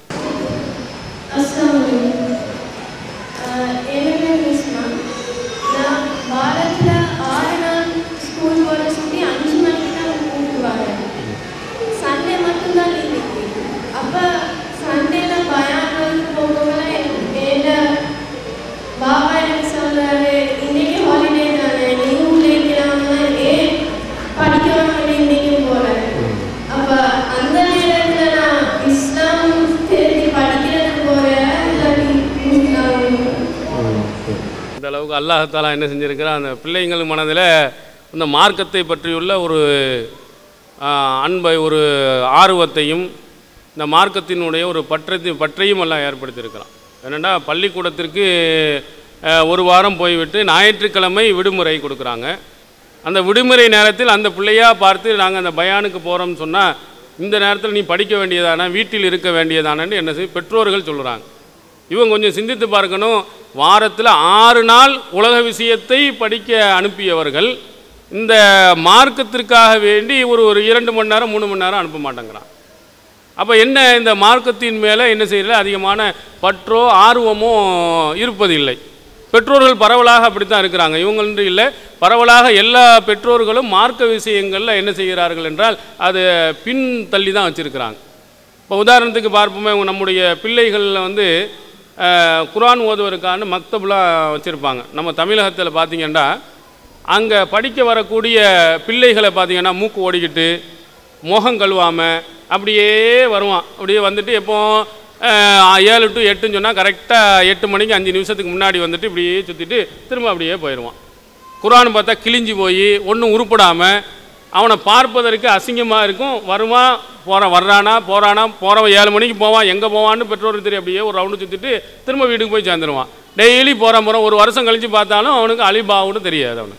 இந்த அளவுக்கு அல்லாஹ் தஆலா என்ன செஞ்சிருக்கிறார், அந்த பிள்ளைங்கள் மனதில் இந்த மார்க்கத்தை பற்றியுள்ள ஒரு அன்பை, ஒரு ஆர்வத்தையும், இந்த மார்க்கத்தினுடைய ஒரு பற்றத்தை பற்றையும் எல்லாம் ஏற்படுத்தியிருக்கிறான். என்னென்னா பள்ளிக்கூடத்திற்கு ஒரு வாரம் போய்விட்டு ஞாயிற்றுக்கிழமை விடுமுறை கொடுக்குறாங்க. அந்த விடுமுறை நேரத்தில் அந்த பிள்ளையாக பார்த்து நாங்கள் அந்த பயானுக்கு போகிறோம்னு சொன்னால் இந்த நேரத்தில் நீ படிக்க வேண்டியதானே, வீட்டில் இருக்க வேண்டியதானன்னு என்ன செய்ய பெற்றோர்கள் சொல்கிறாங்க. இவங்க கொஞ்சம் சிந்தித்து பார்க்கணும். வாரத்தில் ஆறு நாள் உலக விஷயத்தை படிக்க அனுப்பியவர்கள் இந்த மார்க்கத்திற்காக வேண்டி ஒரு ஒரு இரண்டு மணி நேரம் மூணு மணி நேரம் அனுப்ப மாட்டேங்கிறான். அப்போ என்ன, இந்த மார்க்கத்தின் மேலே என்ன செய்யல அதிகமான பற்றோ ஆர்வமோ இருப்பதில்லை. பெற்றோர்கள் பரவலாக அப்படித்தான் இருக்கிறாங்க. இவங்க இல்லை, பரவலாக எல்லா பெற்றோர்களும் மார்க்க விஷயங்களில் என்ன செய்கிறார்கள் என்றால் அது பின் தள்ளி தான் வச்சுருக்கிறாங்க. இப்போ உதாரணத்துக்கு பார்ப்போமே, நம்முடைய பிள்ளைகளில் வந்து குர்ஆன் ஓதுவதற்கான மக்தபுலாம் வச்சுருப்பாங்க. நம்ம தமிழகத்தில் பார்த்திங்கன்னா அங்கே படிக்க வரக்கூடிய பிள்ளைகளை பார்த்திங்கன்னா மூக்கு ஓடிக்கிட்டு முகம் கழுவாமல் அப்படியே வருவான். அப்படியே வந்துட்டு எப்போ ஏழு டு எட்டுன்னு சொன்னால் கரெக்டாக எட்டு மணிக்கு அஞ்சு நிமிஷத்துக்கு முன்னாடி வந்துட்டு இப்படியே சுற்றிட்டு திரும்ப அப்படியே போயிடுவான். குர்ஆன் பார்த்தா கிழிஞ்சி போய் ஒன்றும் உருப்படாமல் அவனை பார்ப்பதற்கு அசிங்கமாக இருக்கும். வருவான், போகிற வர்றானா போகிறானா, போகிறவன் ஏழு மணிக்கு போவான், எங்கே போவான்னு பெற்றோருக்கு தெரியும். அப்படியே ஒரு ரவுண்டு சுற்றிட்டு திரும்ப வீட்டுக்கு போய் சேர்ந்துருவான். டெய்லி போகிற முறை ஒரு வருஷம் கழித்து பார்த்தாலும் அவனுக்கு அலிபாவுன்னு தெரியாது அவனுக்கு.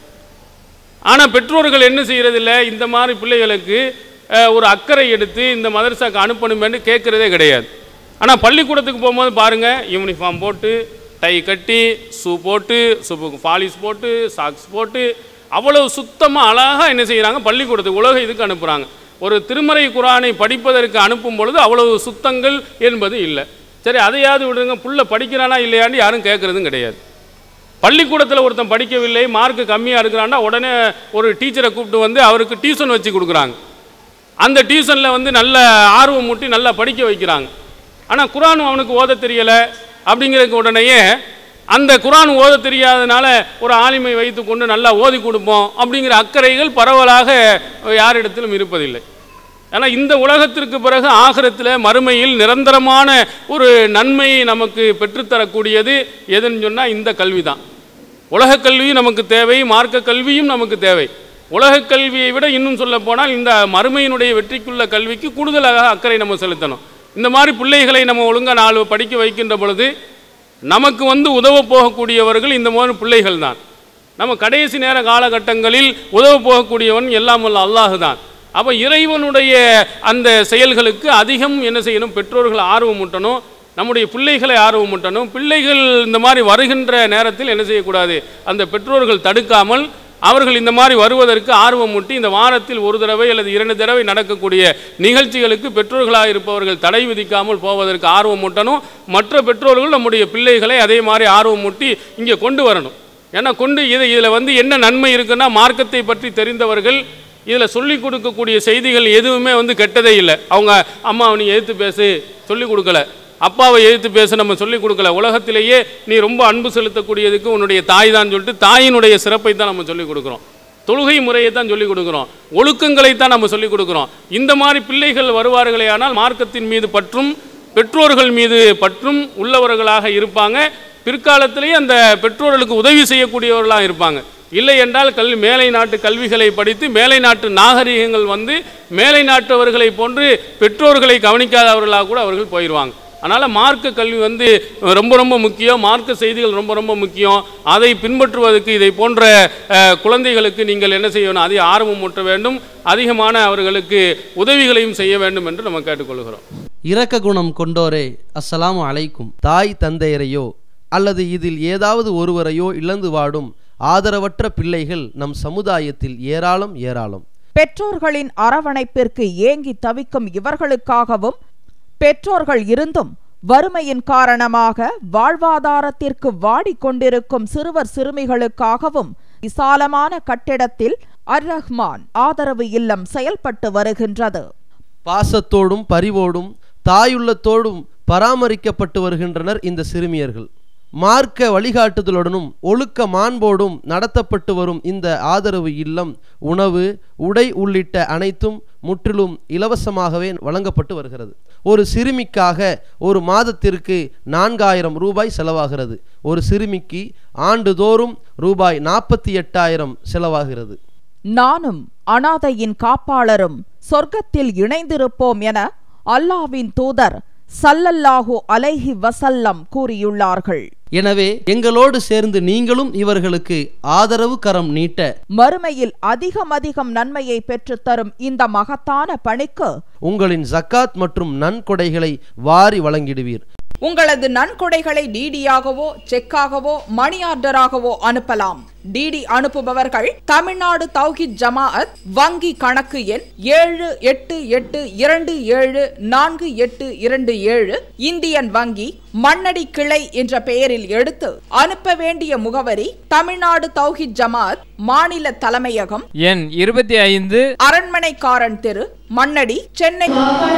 ஆனால் பெற்றோர்கள் என்ன செய்கிறதில்ல, இந்த மாதிரி பிள்ளைகளுக்கு ஒரு அக்கறை எடுத்து இந்த மதரசாக்கு அனுப்பணுமேன்னு கேட்குறதே கிடையாது. ஆனால் பள்ளிக்கூடத்துக்கு போகும்போது பாருங்கள், யூனிஃபார்ம் போட்டு, டை கட்டி, ஷூ போட்டு, ஷூப்புக்கு பாலிஷ் போட்டு, சாக்ஸ் போட்டு, அவ்வளவு சுத்தமாக அழகாக என்ன செய்கிறாங்க, பள்ளிக்கூடத்துக்கு உலக இதுக்கு அனுப்புகிறாங்க. ஒரு திருமறை குரானை படிப்பதற்கு அனுப்பும் பொழுது அவ்வளவு சுத்தங்கள் என்பது இல்லை. சரி, அதையாவது விடுங்க, புள்ள படிக்கிறானா இல்லையான்னு யாரும் கேட்குறதும் கிடையாது. பள்ளிக்கூடத்தில் ஒருத்தன் படிக்கவில்லை, மார்க்கு கம்மியாக இருக்கிறான்னா உடனே ஒரு டீச்சரை கூப்பிட்டு வந்து அவருக்கு டியூஷன் வச்சு கொடுக்குறாங்க. அந்த டியூஷனில் வந்து நல்ல ஆர்வம் மூட்டி நல்லா படிக்க வைக்கிறாங்க. ஆனால் குரான் அவனுக்கு ஓத தெரியலை அப்படிங்கிறதுக்கு உடனேயே அந்த குரான் ஓத தெரியாதனால ஒரு ஆலிமை வைத்து கொண்டு நல்லா ஓதி கொடுப்போம் அப்படிங்கிற அக்கறைகள் பரவலாக யாரிடத்திலும் இருப்பதில்லை. ஏன்னா இந்த உலகத்திற்கு பிறகு ஆகிரத்தில் மறுமையில் நிரந்தரமான ஒரு நன்மையை நமக்கு பெற்றுத்தரக்கூடியது எதுன்னு சொன்னால் இந்த கல்வி தான். உலக கல்வியும் நமக்கு தேவை, மார்க்க கல்வியும் நமக்கு தேவை. உலக கல்வியை விட இன்னும் சொல்ல போனால் இந்த மறுமையினுடைய வெற்றிக்குள்ள கல்விக்கு கூடுதலாக அக்கறை நம்ம செலுத்தணும். இந்த மாதிரி பிள்ளைகளை நம்ம ஒழுங்காக நாலு படிக்க வைக்கின்ற பொழுது நமக்கு வந்து உதவ போகக்கூடியவர்கள் இந்த மாதிரி பிள்ளைகள் தான். நம்ம கடைசி நேர காலகட்டங்களில் உதவ போகக்கூடியவன் எல்லாம் வல்ல அல்லாஹ் தான். அப்போ இறைவனுடைய அந்த செயல்களுக்கு அதிகம் என்ன செய்யணும், பெற்றோர்கள் ஆர்வம் ஊட்டணும், நம்முடைய பிள்ளைகளை ஆர்வம் ஊட்டணும். பிள்ளைகள் இந்த மாதிரி வருகின்ற நேரத்தில் என்ன செய்யக்கூடாது, அந்த பெற்றோர்கள் தடுக்காமல் அவர்கள் இந்த மாதிரி வருவதற்கு ஆர்வம் ஊட்டி இந்த வாரத்தில் ஒரு தடவை அல்லது இரண்டு தடவை நடக்கக்கூடிய நிகழ்ச்சிகளுக்கு பெற்றோர்களாக இருப்பவர்கள் தடை விதிக்காமல் போவதற்கு ஆர்வம் ஊட்டணும். மற்ற பெற்றோர்கள் நம்முடைய பிள்ளைகளை அதே மாதிரி ஆர்வம் ஊட்டி இங்கே கொண்டு வரணும். ஏன்னா கொண்டு இதை இதில் வந்து என்ன நன்மை இருக்குன்னா, மார்க்கத்தை பற்றி தெரிந்தவர்கள் இதில் சொல்லிக் கொடுக்கக்கூடிய செய்திகள் எதுவுமே வந்து கெட்டதே இல்லை. அவங்க அம்மாவை நீ எதிர்த்து பேசு சொல்லிக் கொடுக்கல, அப்பாவை எதிர்த்து பேச நம்ம சொல்லிக் கொடுக்கல. உலகத்திலேயே நீ ரொம்ப அன்பு செலுத்தக்கூடியதுக்கு உன்னுடைய தாய் தான் சொல்லிட்டு தாயினுடைய சிறப்பை தான் நம்ம சொல்லிக் கொடுக்குறோம். தொழுகை முறையை தான் சொல்லிக் கொடுக்குறோம், ஒழுக்கங்களை தான் நம்ம சொல்லிக் கொடுக்குறோம். இந்த மாதிரி பிள்ளைகள் வருவார்களே ஆனால் மார்க்கத்தின் மீது பற்றும் பெற்றோர்கள் மீது பற்றும் உள்ளவர்களாக இருப்பாங்க. பிற்காலத்திலேயே அந்த பெற்றோர்களுக்கு உதவி செய்யக்கூடியவர்களாக இருப்பாங்க. இல்லை என்றால் கல்வி மேலை நாட்டு கல்விகளை படித்து மேலை நாட்டு நாகரிகங்கள் வந்து மேலை நாட்டவர்களை போன்று பெற்றோர்களை கவனிக்காதவர்களாக கூட அவர்கள் போயிடுவாங்க. அதனால் மார்க்க கல்வி வந்து ரொம்ப ரொம்ப முக்கியம், மார்க்க செய்திகள் ரொம்ப ரொம்ப முக்கியம். அதை பின்பற்றுவதற்கு இதை போன்ற குழந்தைகளுக்கு நீங்கள் என்ன செய்யணும், அதிக ஆர்வம் ஊட்ட வேண்டும், அதிகமான அவர்களுக்கு உதவிகளையும் செய்ய வேண்டும் என்று நம்ம கேட்டுக்கொள்கிறோம். இரக்க குணம் கொண்டோரே அஸ்ஸலாமு அலைக்கும். தாய் தந்தையரையோ அல்லது இதில் ஏதாவது ஒருவரையோ இழந்து வாடும் ஆதரவற்ற பிள்ளைகள் நம் சமுதாயத்தில் ஏராளம் ஏராளம். பெற்றோர்களின் அரவணைப்பிற்கு ஏங்கி தவிக்கும் இவர்களுக்காகவும், பெற்றோர்கள் இருந்தும் வறுமையின் காரணமாக வாழ்வாதாரத்திற்கு வாடிக்கொண்டிருக்கும் சிறுவர் சிறுமிகளுக்காகவும் விசாலமான கட்டிடத்தில் அர் ரஹ்மான் ஆதரவு இல்லம் செயல்பட்டு வருகின்றது. பாசத்தோடும் பரிவோடும் தாயுள்ளத்தோடும் பராமரிக்கப்பட்டு வருகின்றனர் இந்த சிறுமியர்கள். மார்க்க வழிகாட்டுதலுடனும் ஒழுக்க மாண்போடும் நடத்தப்பட்டு வரும் இந்த ஆதரவு இல்லம் உணவு, உடை உள்ளிட்ட அனைத்தும் முற்றிலும் இலவசமாகவே வழங்கப்பட்டு வருகிறது. ஒரு சிறுமிக்காக ஒரு மாதத்திற்கு நான்காயிரம் ரூபாய் செலவாகிறது. ஒரு சிறுமிக்கு ஆண்டுதோறும் ரூபாய் நாற்பத்தி எட்டாயிரம் செலவாகிறது. நானும் அனாதையின் காப்பாளரும் சொர்க்கத்தில் இணைந்திருப்போம் என அல்லாஹ்வின் தூதர் ஸல்லல்லாஹு அலைஹி வஸல்லம் கூறியுள்ளார்கள். எனவே எங்களோடு சேர்ந்து நீங்களும் இவர்களுக்கு ஆதரவு கரம் நீட்ட மறுமையில் அதிகம் அதிகம் நன்மையை பெற்றுத்தரும் இந்த மகத்தான பணிக்கு உங்களின் ஜக்காத் மற்றும் நன்கொடைகளை வாரி வழங்கிடுவீர். உங்களது நன்கொடைகளை டிடியாகவோ செக்காகவோ மணி ஆர்டராகவோ அனுப்பலாம். டிடி அனுப்புபவர்கள் தமிழ்நாடு தௌஹீத் ஜமாஅத் வங்கி கணக்கு எண் ஏழு எட்டு எட்டு இரண்டு ஏழு நான்கு எட்டு இரண்டு ஏழு இந்தியன் வங்கி மண்ணடி கிளை என்ற பெயரில் எடுத்து அனுப்ப வேண்டிய முகவரி தமிழ்நாடு தௌஹீத் ஜமாஅத் மாநில தலைமையகம் எண் இருபத்தி ஐந்து அரண்மனைக்காரன் தெரு மண்ணடி சென்னை.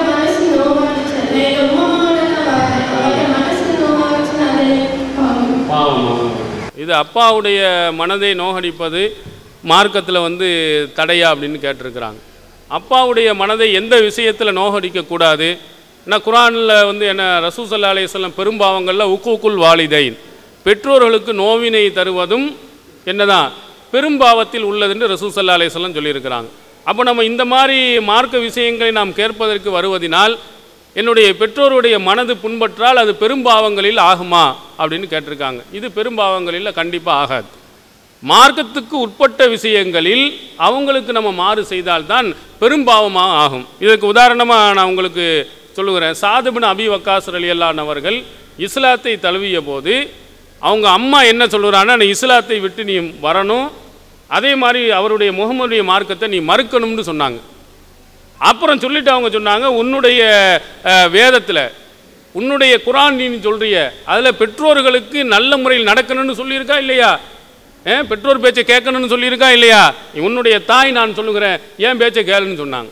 இது அப்பாவுடைய மனதை நோகடிப்பது மார்க்கத்தில் வந்து தடையா அப்படின்னு கேட்டிருக்கிறாங்க. அப்பாவுடைய மனதை எந்த விஷயத்தில் நோகடிக்கக்கூடாது? ஏன்னா குரானில் வந்து என்ன ரசூல் ஸல்லல்லாஹு அலைஹி வஸல்லம் பெரும்பாவங்களில் உக்கூக்குல் வாலிதைன் பெற்றோர்களுக்கு நோவினை தருவதும் என்னதான் பெரும்பாவத்தில் உள்ளதுன்னு ரசூல் ஸல்லல்லாஹு அலைஹி வஸல்லம் சொல்லியிருக்கிறாங்க. அப்போ நம்ம இந்த மாதிரி மார்க்க விஷயங்களை நாம் கேட்பதற்கு வருவதினால் என்னுடைய பெற்றோருடைய மனது புண்பற்றால் அது பெரும்பாவங்களில் ஆகுமா அப்படின்னு கேட்டிருக்காங்க. இது பெரும்பாவங்களில் கண்டிப்பாக ஆகாது. மார்க்கத்துக்கு உட்பட்ட விஷயங்களில் அவங்களுக்கு நம்ம மாறு செய்தால்தான் பெரும்பாவமாக ஆகும். இதற்கு உதாரணமாக நான் உங்களுக்கு சொல்லுகிறேன். சாத் இப்னு அபி வக்காஸ் ரலியல்லாஹு அவர்கள் இஸ்லாத்தை தழுவிய போது அவங்க அம்மா என்ன சொல்லுறாங்கன்னா, நீ இஸ்லாத்தை விட்டு நீ வரணும், அதே மாதிரி அவருடைய முகமதுடைய மார்க்கத்தை நீ மறுக்கணும்னு சொன்னாங்க. அப்புறம் சொல்லிட்டு அவங்க சொன்னாங்க, உன்னுடைய வேதத்தில் உன்னுடைய குரான் நீ சொல்றிய அதில் பெற்றோர்களுக்கு நல்ல முறையில் நடக்கணும்னு சொல்லியிருக்கா இல்லையா? பெற்றோர் பேச்சை கேட்கணும்னு சொல்லியிருக்கா இல்லையா? உன்னுடைய தாய் நான் சொல்லுகிறேன் ஏன் பேச்சை கேளுன்னு சொன்னாங்க.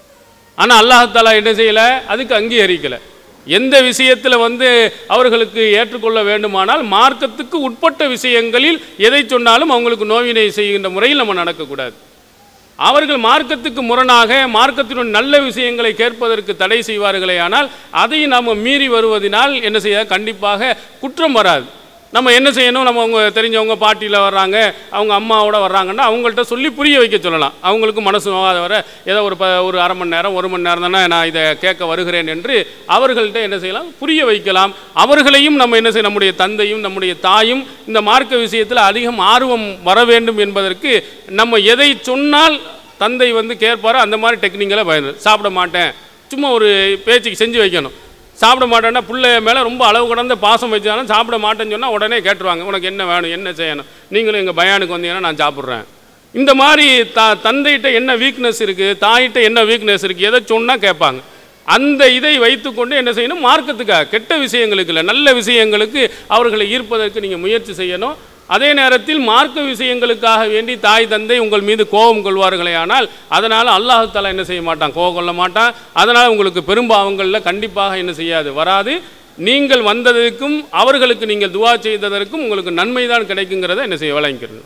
ஆனால் அல்லாஹ் என்ன செய்யலை, அதுக்கு அங்கீகரிக்கலை. எந்த விஷயத்தில் வந்து அவர்களுக்கு ஏற்றுக்கொள்ள வேண்டுமானால் மார்க்கத்துக்கு உட்பட்ட விஷயங்களில் எதை சொன்னாலும் அவங்களுக்கு நோவினை செய்கின்ற முறையில் நம்ம நடக்கக்கூடாது. அவர்கள் மார்க்கத்துக்கு முரணாக மார்க்கத்தினுடைய நல்ல விஷயங்களை கேட்பதற்கு தடை செய்வார்களே, ஆனால் அதை நாம் மீறி வருவதனால் என்ன செய்ய கண்டிப்பாக குற்றம் வராது. நம்ம என்ன செய்யணும், நம்ம அவங்க தெரிஞ்சவங்க பாட்டியில் வர்றாங்க, அவங்க அம்மாவோட வர்றாங்கன்னா அவங்கள்ட்ட சொல்லி புரிய வைக்க சொல்லலாம். அவங்களுக்கு மனசு நோகாத வர ஏதோ ஒரு ப ஒரு அரை மணி நேரம் ஒரு மணி நேரம் தானே நான் இதை கேட்க வருகிறேன் என்று அவர்கள்ட்ட என்ன செய்யலாம், புரிய வைக்கலாம். அவர்களையும் நம்ம என்ன செய்ய, நம்முடைய தந்தையும் நம்முடைய தாயும் இந்த மார்க்க விஷயத்தில் அதிகம் ஆர்வம் வர வேண்டும் என்பதற்கு நம்ம எதை சொன்னால் தந்தை வந்து கேட்பாரோ அந்த மாதிரி டெக்னிக்கலை பயந்து சாப்பிட மாட்டேன் சும்மா ஒரு பேச்சுக்கு செஞ்சு வைக்கணும். சாப்பிட மாட்டேன்னா பிள்ளை மேலே ரொம்ப அளவு கடந்த பாசம் வச்சாலும் சாப்பிட மாட்டேன்னு சொன்னால் உடனே கேட்டுருவாங்க, உனக்கு என்ன வேணும் என்ன செய்யணும், நீங்களும் எங்கள் பயானுக்கு வந்தீங்கன்னா நான் சாப்பிட்றேன். இந்த மாதிரி த தந்தைகிட்ட என்ன வீக்னஸ் இருக்குது, தாயிட்ட என்ன வீக்னஸ் இருக்குது, எதை சொன்னால் கேட்பாங்க. அந்த இதை வைத்துக்கொண்டு என்ன செய்யணும், மார்க்கத்துக்காக கெட்ட விஷயங்களுக்கு இல்லை நல்ல விஷயங்களுக்கு அவர்களை ஈர்ப்பதற்கு நீங்கள் முயற்சி செய்யணும். அதே நேரத்தில் மார்க்க விஷயங்களுக்காக வேண்டி தாய் தந்தை உங்கள் மீது கோபம் கொள்வார்களே, ஆனால் அதனால் அல்லாஹ் தஆலா என்ன செய்ய மாட்டான், கோபம் கொள்ள மாட்டான். அதனால் உங்களுக்கு பெரும்பாவங்களில் கண்டிப்பாக என்ன செய்யாது, வராது. நீங்கள் வந்ததற்கும் அவர்களுக்கு நீங்கள் துவா செய்ததற்கும் உங்களுக்கு நன்மை தான் கிடைக்குங்கிறத என்ன செய்ய வழங்கிக்கிறது.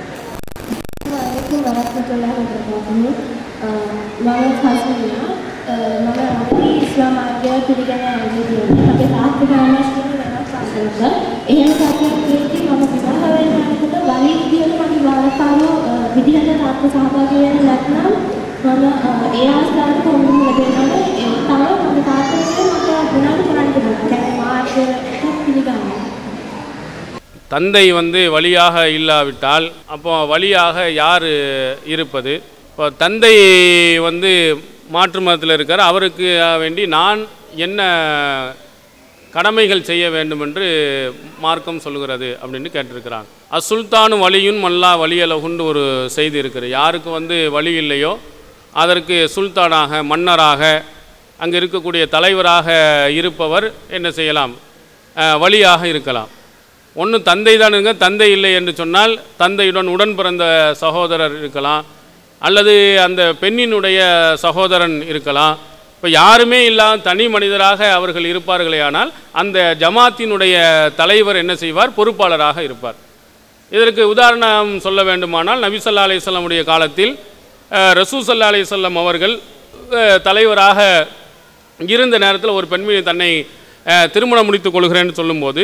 එහෙම තාත්තෙක්දී මම විවාහ වෙන යනකොට වරි විදියට මගේ වාරකාරෝ විදිහට තාත්ත සහභාගී වෙන්නේ නැත්නම් මම ඒ අවස්ථාවට කොහොමද ලැබෙන්නේ? තව මගේ තාත්තගේ මට ගුණාට කරන්න බෑ. දැන් මාර්ගයට පිළිගන්නවා. தந்தை வந்து வழியாக இல்லாவிட்டால் அப்போ வழியாக யார் இருப்பது? இப்போ தந்தை வந்து மாற்று மதத்தில் இருக்கார், அவருக்கு வேண்டி நான் என்ன கடமைகள் செய்ய வேண்டும் என்று மார்க்கம் சொல்கிறது அப்படின்னு கேட்டிருக்கிறாங்க. அசுல்தானு வலியுன் மல்லா வலியலகுண்டு ஒரு செய்தி இருக்குது. யாருக்கு வந்து வழி இல்லையோ அதற்கு சுல்தானாக மன்னராக அங்கே இருக்கக்கூடிய தலைவராக இருப்பவர் என்ன செய்யலாம், வழியாக இருக்கலாம். ஒன்று தந்தை தான் இருங்க, தந்தை இல்லை என்று சொன்னால் தந்தையுடன் உடன் பிறந்த சகோதரர் இருக்கலாம், அல்லது அந்த பெண்ணினுடைய சகோதரன் இருக்கலாம். இப்போ யாருமே இல்லாத தனி மனிதராக அவர்கள் இருப்பார்களே, ஆனால் அந்த ஜமாத்தினுடைய தலைவர் என்ன செய்வார், பொறுப்பாளராக இருப்பார். இதற்கு உதாரணம் சொல்ல வேண்டுமானால் நபி ஸல்லல்லாஹு அலைஹி வஸல்லம் உடைய காலத்தில் ரசூல் ஸல்லல்லாஹு அலைஹி வஸல்லம் அவர்கள் தலைவராக இருந்த நேரத்தில் ஒரு பெண்மணி தன்னை திருமணம் முடித்துக் கொள்கிறேன்னு சொல்லும்போது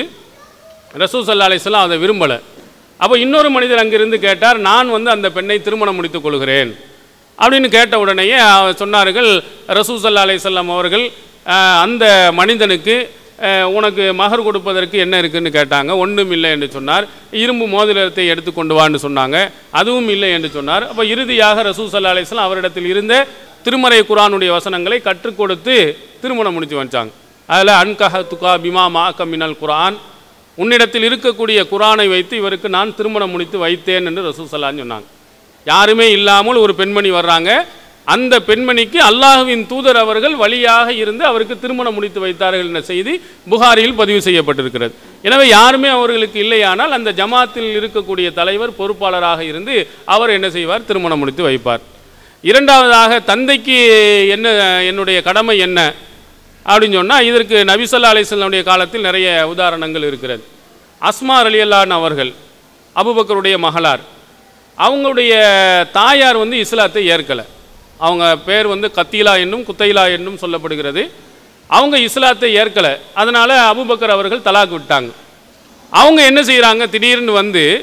ரசூல் ஸல்லல்லாஹு அலைஹி வஸல்லம் அதை விரும்பலை. அப்போ இன்னொரு மனிதர் அங்கிருந்து கேட்டார், நான் வந்து அந்த பெண்ணை திருமணம் முடித்துக் கொள்கிறேன் அப்படின்னு கேட்ட உடனேயே சொன்னார்கள் ரசூல் ஸல்லல்லாஹு அலைஹி வஸல்லம் அவர்கள் அந்த மனிதனுக்கு உனக்கு மகர் கொடுப்பதற்கு என்ன இருக்குன்னு கேட்டாங்க. ஒன்றும் இல்லை என்று சொன்னார். இரும்பு மோதிரத்தை எடுத்துக்கொண்டு வான்னு சொன்னாங்க, அதுவும் இல்லை என்று சொன்னார். அப்போ இறுதியாக ரசூல் ஸல்லல்லாஹு அலைஹி வஸல்லம் அவரிடத்தில் இருந்த திருமறை குர்ஆனுடைய வசனங்களை கற்றுக் கொடுத்து திருமணம் முடித்து வச்சாங்க. அதில் அன்கஹ துகா பிமா மாக்க மினல் குர்ஆன், உன்னிடத்தில் இருக்கக்கூடிய குர்ஆனை வைத்து இவருக்கு நான் திருமணம் முடித்து வைத்தேன் என்று ரசூல் ஸல்லல்லாஹு அலைஹி சொன்னாங்க. யாருமே இல்லாமல் ஒரு பெண்மணி வர்றாங்க, அந்த பெண்மணிக்கு அல்லாஹ்வின் தூதர் அவர்கள் வழியாக இருந்து அவருக்கு திருமணம் முடித்து வைத்தார்கள் என்ற செய்தி புகாரியில் பதிவு செய்யப்பட்டிருக்கிறது. எனவே யாருமே அவர்களுக்கு இல்லையானால் அந்த ஜமாத்தில் இருக்கக்கூடிய தலைவர் பொறுப்பாளராக இருந்து அவர் என்ன செய்வார், திருமணம் முடித்து வைப்பார். இரண்டாவதாக தந்தைக்கு என்ன என்னுடைய கடமை என்ன அப்படின்னு சொன்னால் இதற்கு நபி ஸல்லல்லாஹு அலைஹி வஸல்லம் காலத்தில் நிறைய உதாரணங்கள் இருக்கிறது. அஸ்மா ரலியல்லாஹு அன்ஹா அவர்கள் அபூபக்கருடைய மகளார், அவங்களுடைய தாயார் வந்து இஸ்லாத்தை ஏற்கலை. அவங்க பேர் வந்து கத்தீலா என்னும் குத்தைலா என்னும் சொல்லப்படுகிறது. அவங்க இஸ்லாத்தை ஏற்கலை, அதனால் அபூபக்கர் அவர்கள் தலாக் விட்டாங்க. அவங்க என்ன செய்கிறாங்க, திடீர்னு வந்து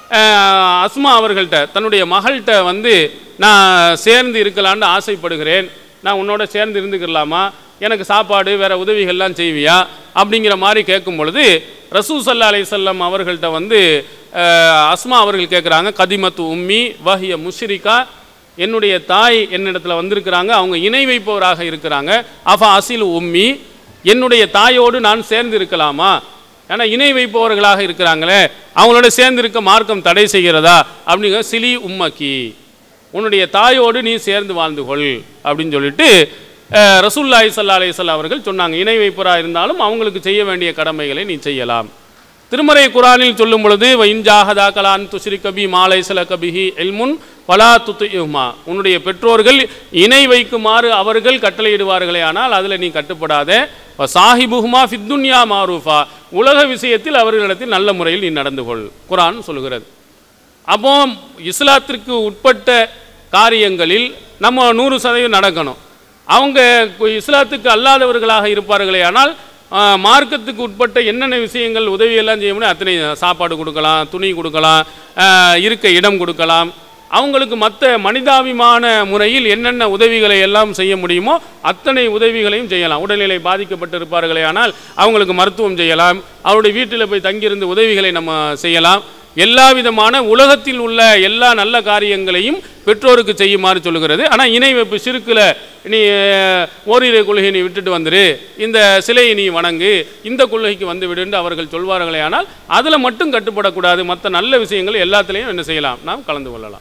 அஸ்மா அவர்கள்ட்ட தன்னுடைய மகள்கிட்ட வந்து நான் சேர்ந்து இருக்கலான்னு ஆசைப்படுகிறேன், நான் உன்னோட சேர்ந்து இருந்துக்கலாமா, எனக்கு சாப்பாடு வேறு உதவிகள்லாம் செய்வியா அப்படிங்கிற மாதிரி கேட்கும் பொழுது ரசூல் ஸல்லல்லாஹு அலைஹி வஸல்லம் அவர்கள்ட்ட வந்து அஸ்மா அவர்கள் கேட்குறாங்க, கதிமத்து உம்மி வஹிய முஷ்ரிகா, என்னுடைய தாய் என்னிடத்தில் வந்திருக்கிறாங்க, அவங்க இணை வைப்பவராக இருக்கிறாங்க, அஃபா அசில் உம்மி, என்னுடைய தாயோடு நான் சேர்ந்து இருக்கலாமா, ஏன்னா இணை வைப்பவர்களாக இருக்கிறாங்களே அவங்களோட சேர்ந்து இருக்க மார்க்கம் தடை செய்கிறதா அப்படிங்கிற, சிலி உம்மக்கி, உன்னுடைய தாயோடு நீ சேர்ந்து வாழ்ந்து கொள் அப்படின்னு சொல்லிட்டு ரசூலுல்லாஹி ஸல்லல்லாஹு அலைஹி வஸல்லம் அவர்கள் சொன்னாங்க. இணை வைப்பவராக இருந்தாலும் அவங்களுக்கு செய்ய வேண்டிய கடமைகளை நீ செய்யலாம். திருமறை குரானில் சொல்லும் பொழுது வைஞ்சாஹதா கலான் துஸ்ரி கபி மாலை சல கபிஹி எல்முன் பலா துத்துயுமா, உன்னுடைய பெற்றோர்கள் இணை வைக்குமாறு அவர்கள் கட்டளையிடுவார்களே ஆனால் அதில் நீ கட்டுப்படாத, சாஹிபுஹுமா ஃபித்துன்யா மாரூஃபா, உலக விஷயத்தில் அவர்களிடத்தில் நல்ல முறையில் நீ நடந்து கொள் குரான் சொல்கிறது. அப்போ இஸ்லாத்திற்கு உட்பட்ட காரியங்களில் நம்ம நூறு சதவீதம் நடக்கணும். அவங்க இஸ்லாத்துக்கு அல்லாதவர்களாக இருப்பார்களே ஆனால் மார்க்கத்துக்கு உட்பட்ட என்னென்ன விஷயங்கள் உதவியெல்லாம் செய்ய முடியும், அத்தனை சாப்பாடு கொடுக்கலாம், துணி கொடுக்கலாம், இருக்க இடம் கொடுக்கலாம், அவங்களுக்கு மற்ற மனிதாபிமான முறையில் என்னென்ன உதவிகளை எல்லாம் செய்ய முடியுமோ அத்தனை உதவிகளையும் செய்யலாம். உடல்நிலை பாதிக்கப்பட்டு இருப்பார்களே ஆனால் அவங்களுக்கு மருத்துவம் செய்யலாம், அவருடைய வீட்டில் போய் தங்கியிருந்து உதவிகளை நம்ம செய்யலாம். எல்லா விதமான உலகத்தில் உள்ள எல்லா நல்ல காரியங்களையும் பெற்றோருக்கு செய்யுமாறு சொல்லுகிறது. ஆனால் இணை வைப்பு சிறுக்கில் நீ ஓரிரை கொள்கையை நீ விட்டுட்டு வந்துரு, இந்த சிலையை நீ வணங்கு, இந்த கொள்கைக்கு வந்து விடுன்னு அவர்கள் சொல்வார்களே ஆனால் அதில் மட்டும் கட்டுப்படக்கூடாது. மற்ற நல்ல விஷயங்கள் எல்லாத்துலேயும் என்ன செய்யலாம், நாம் கலந்து கொள்ளலாம்.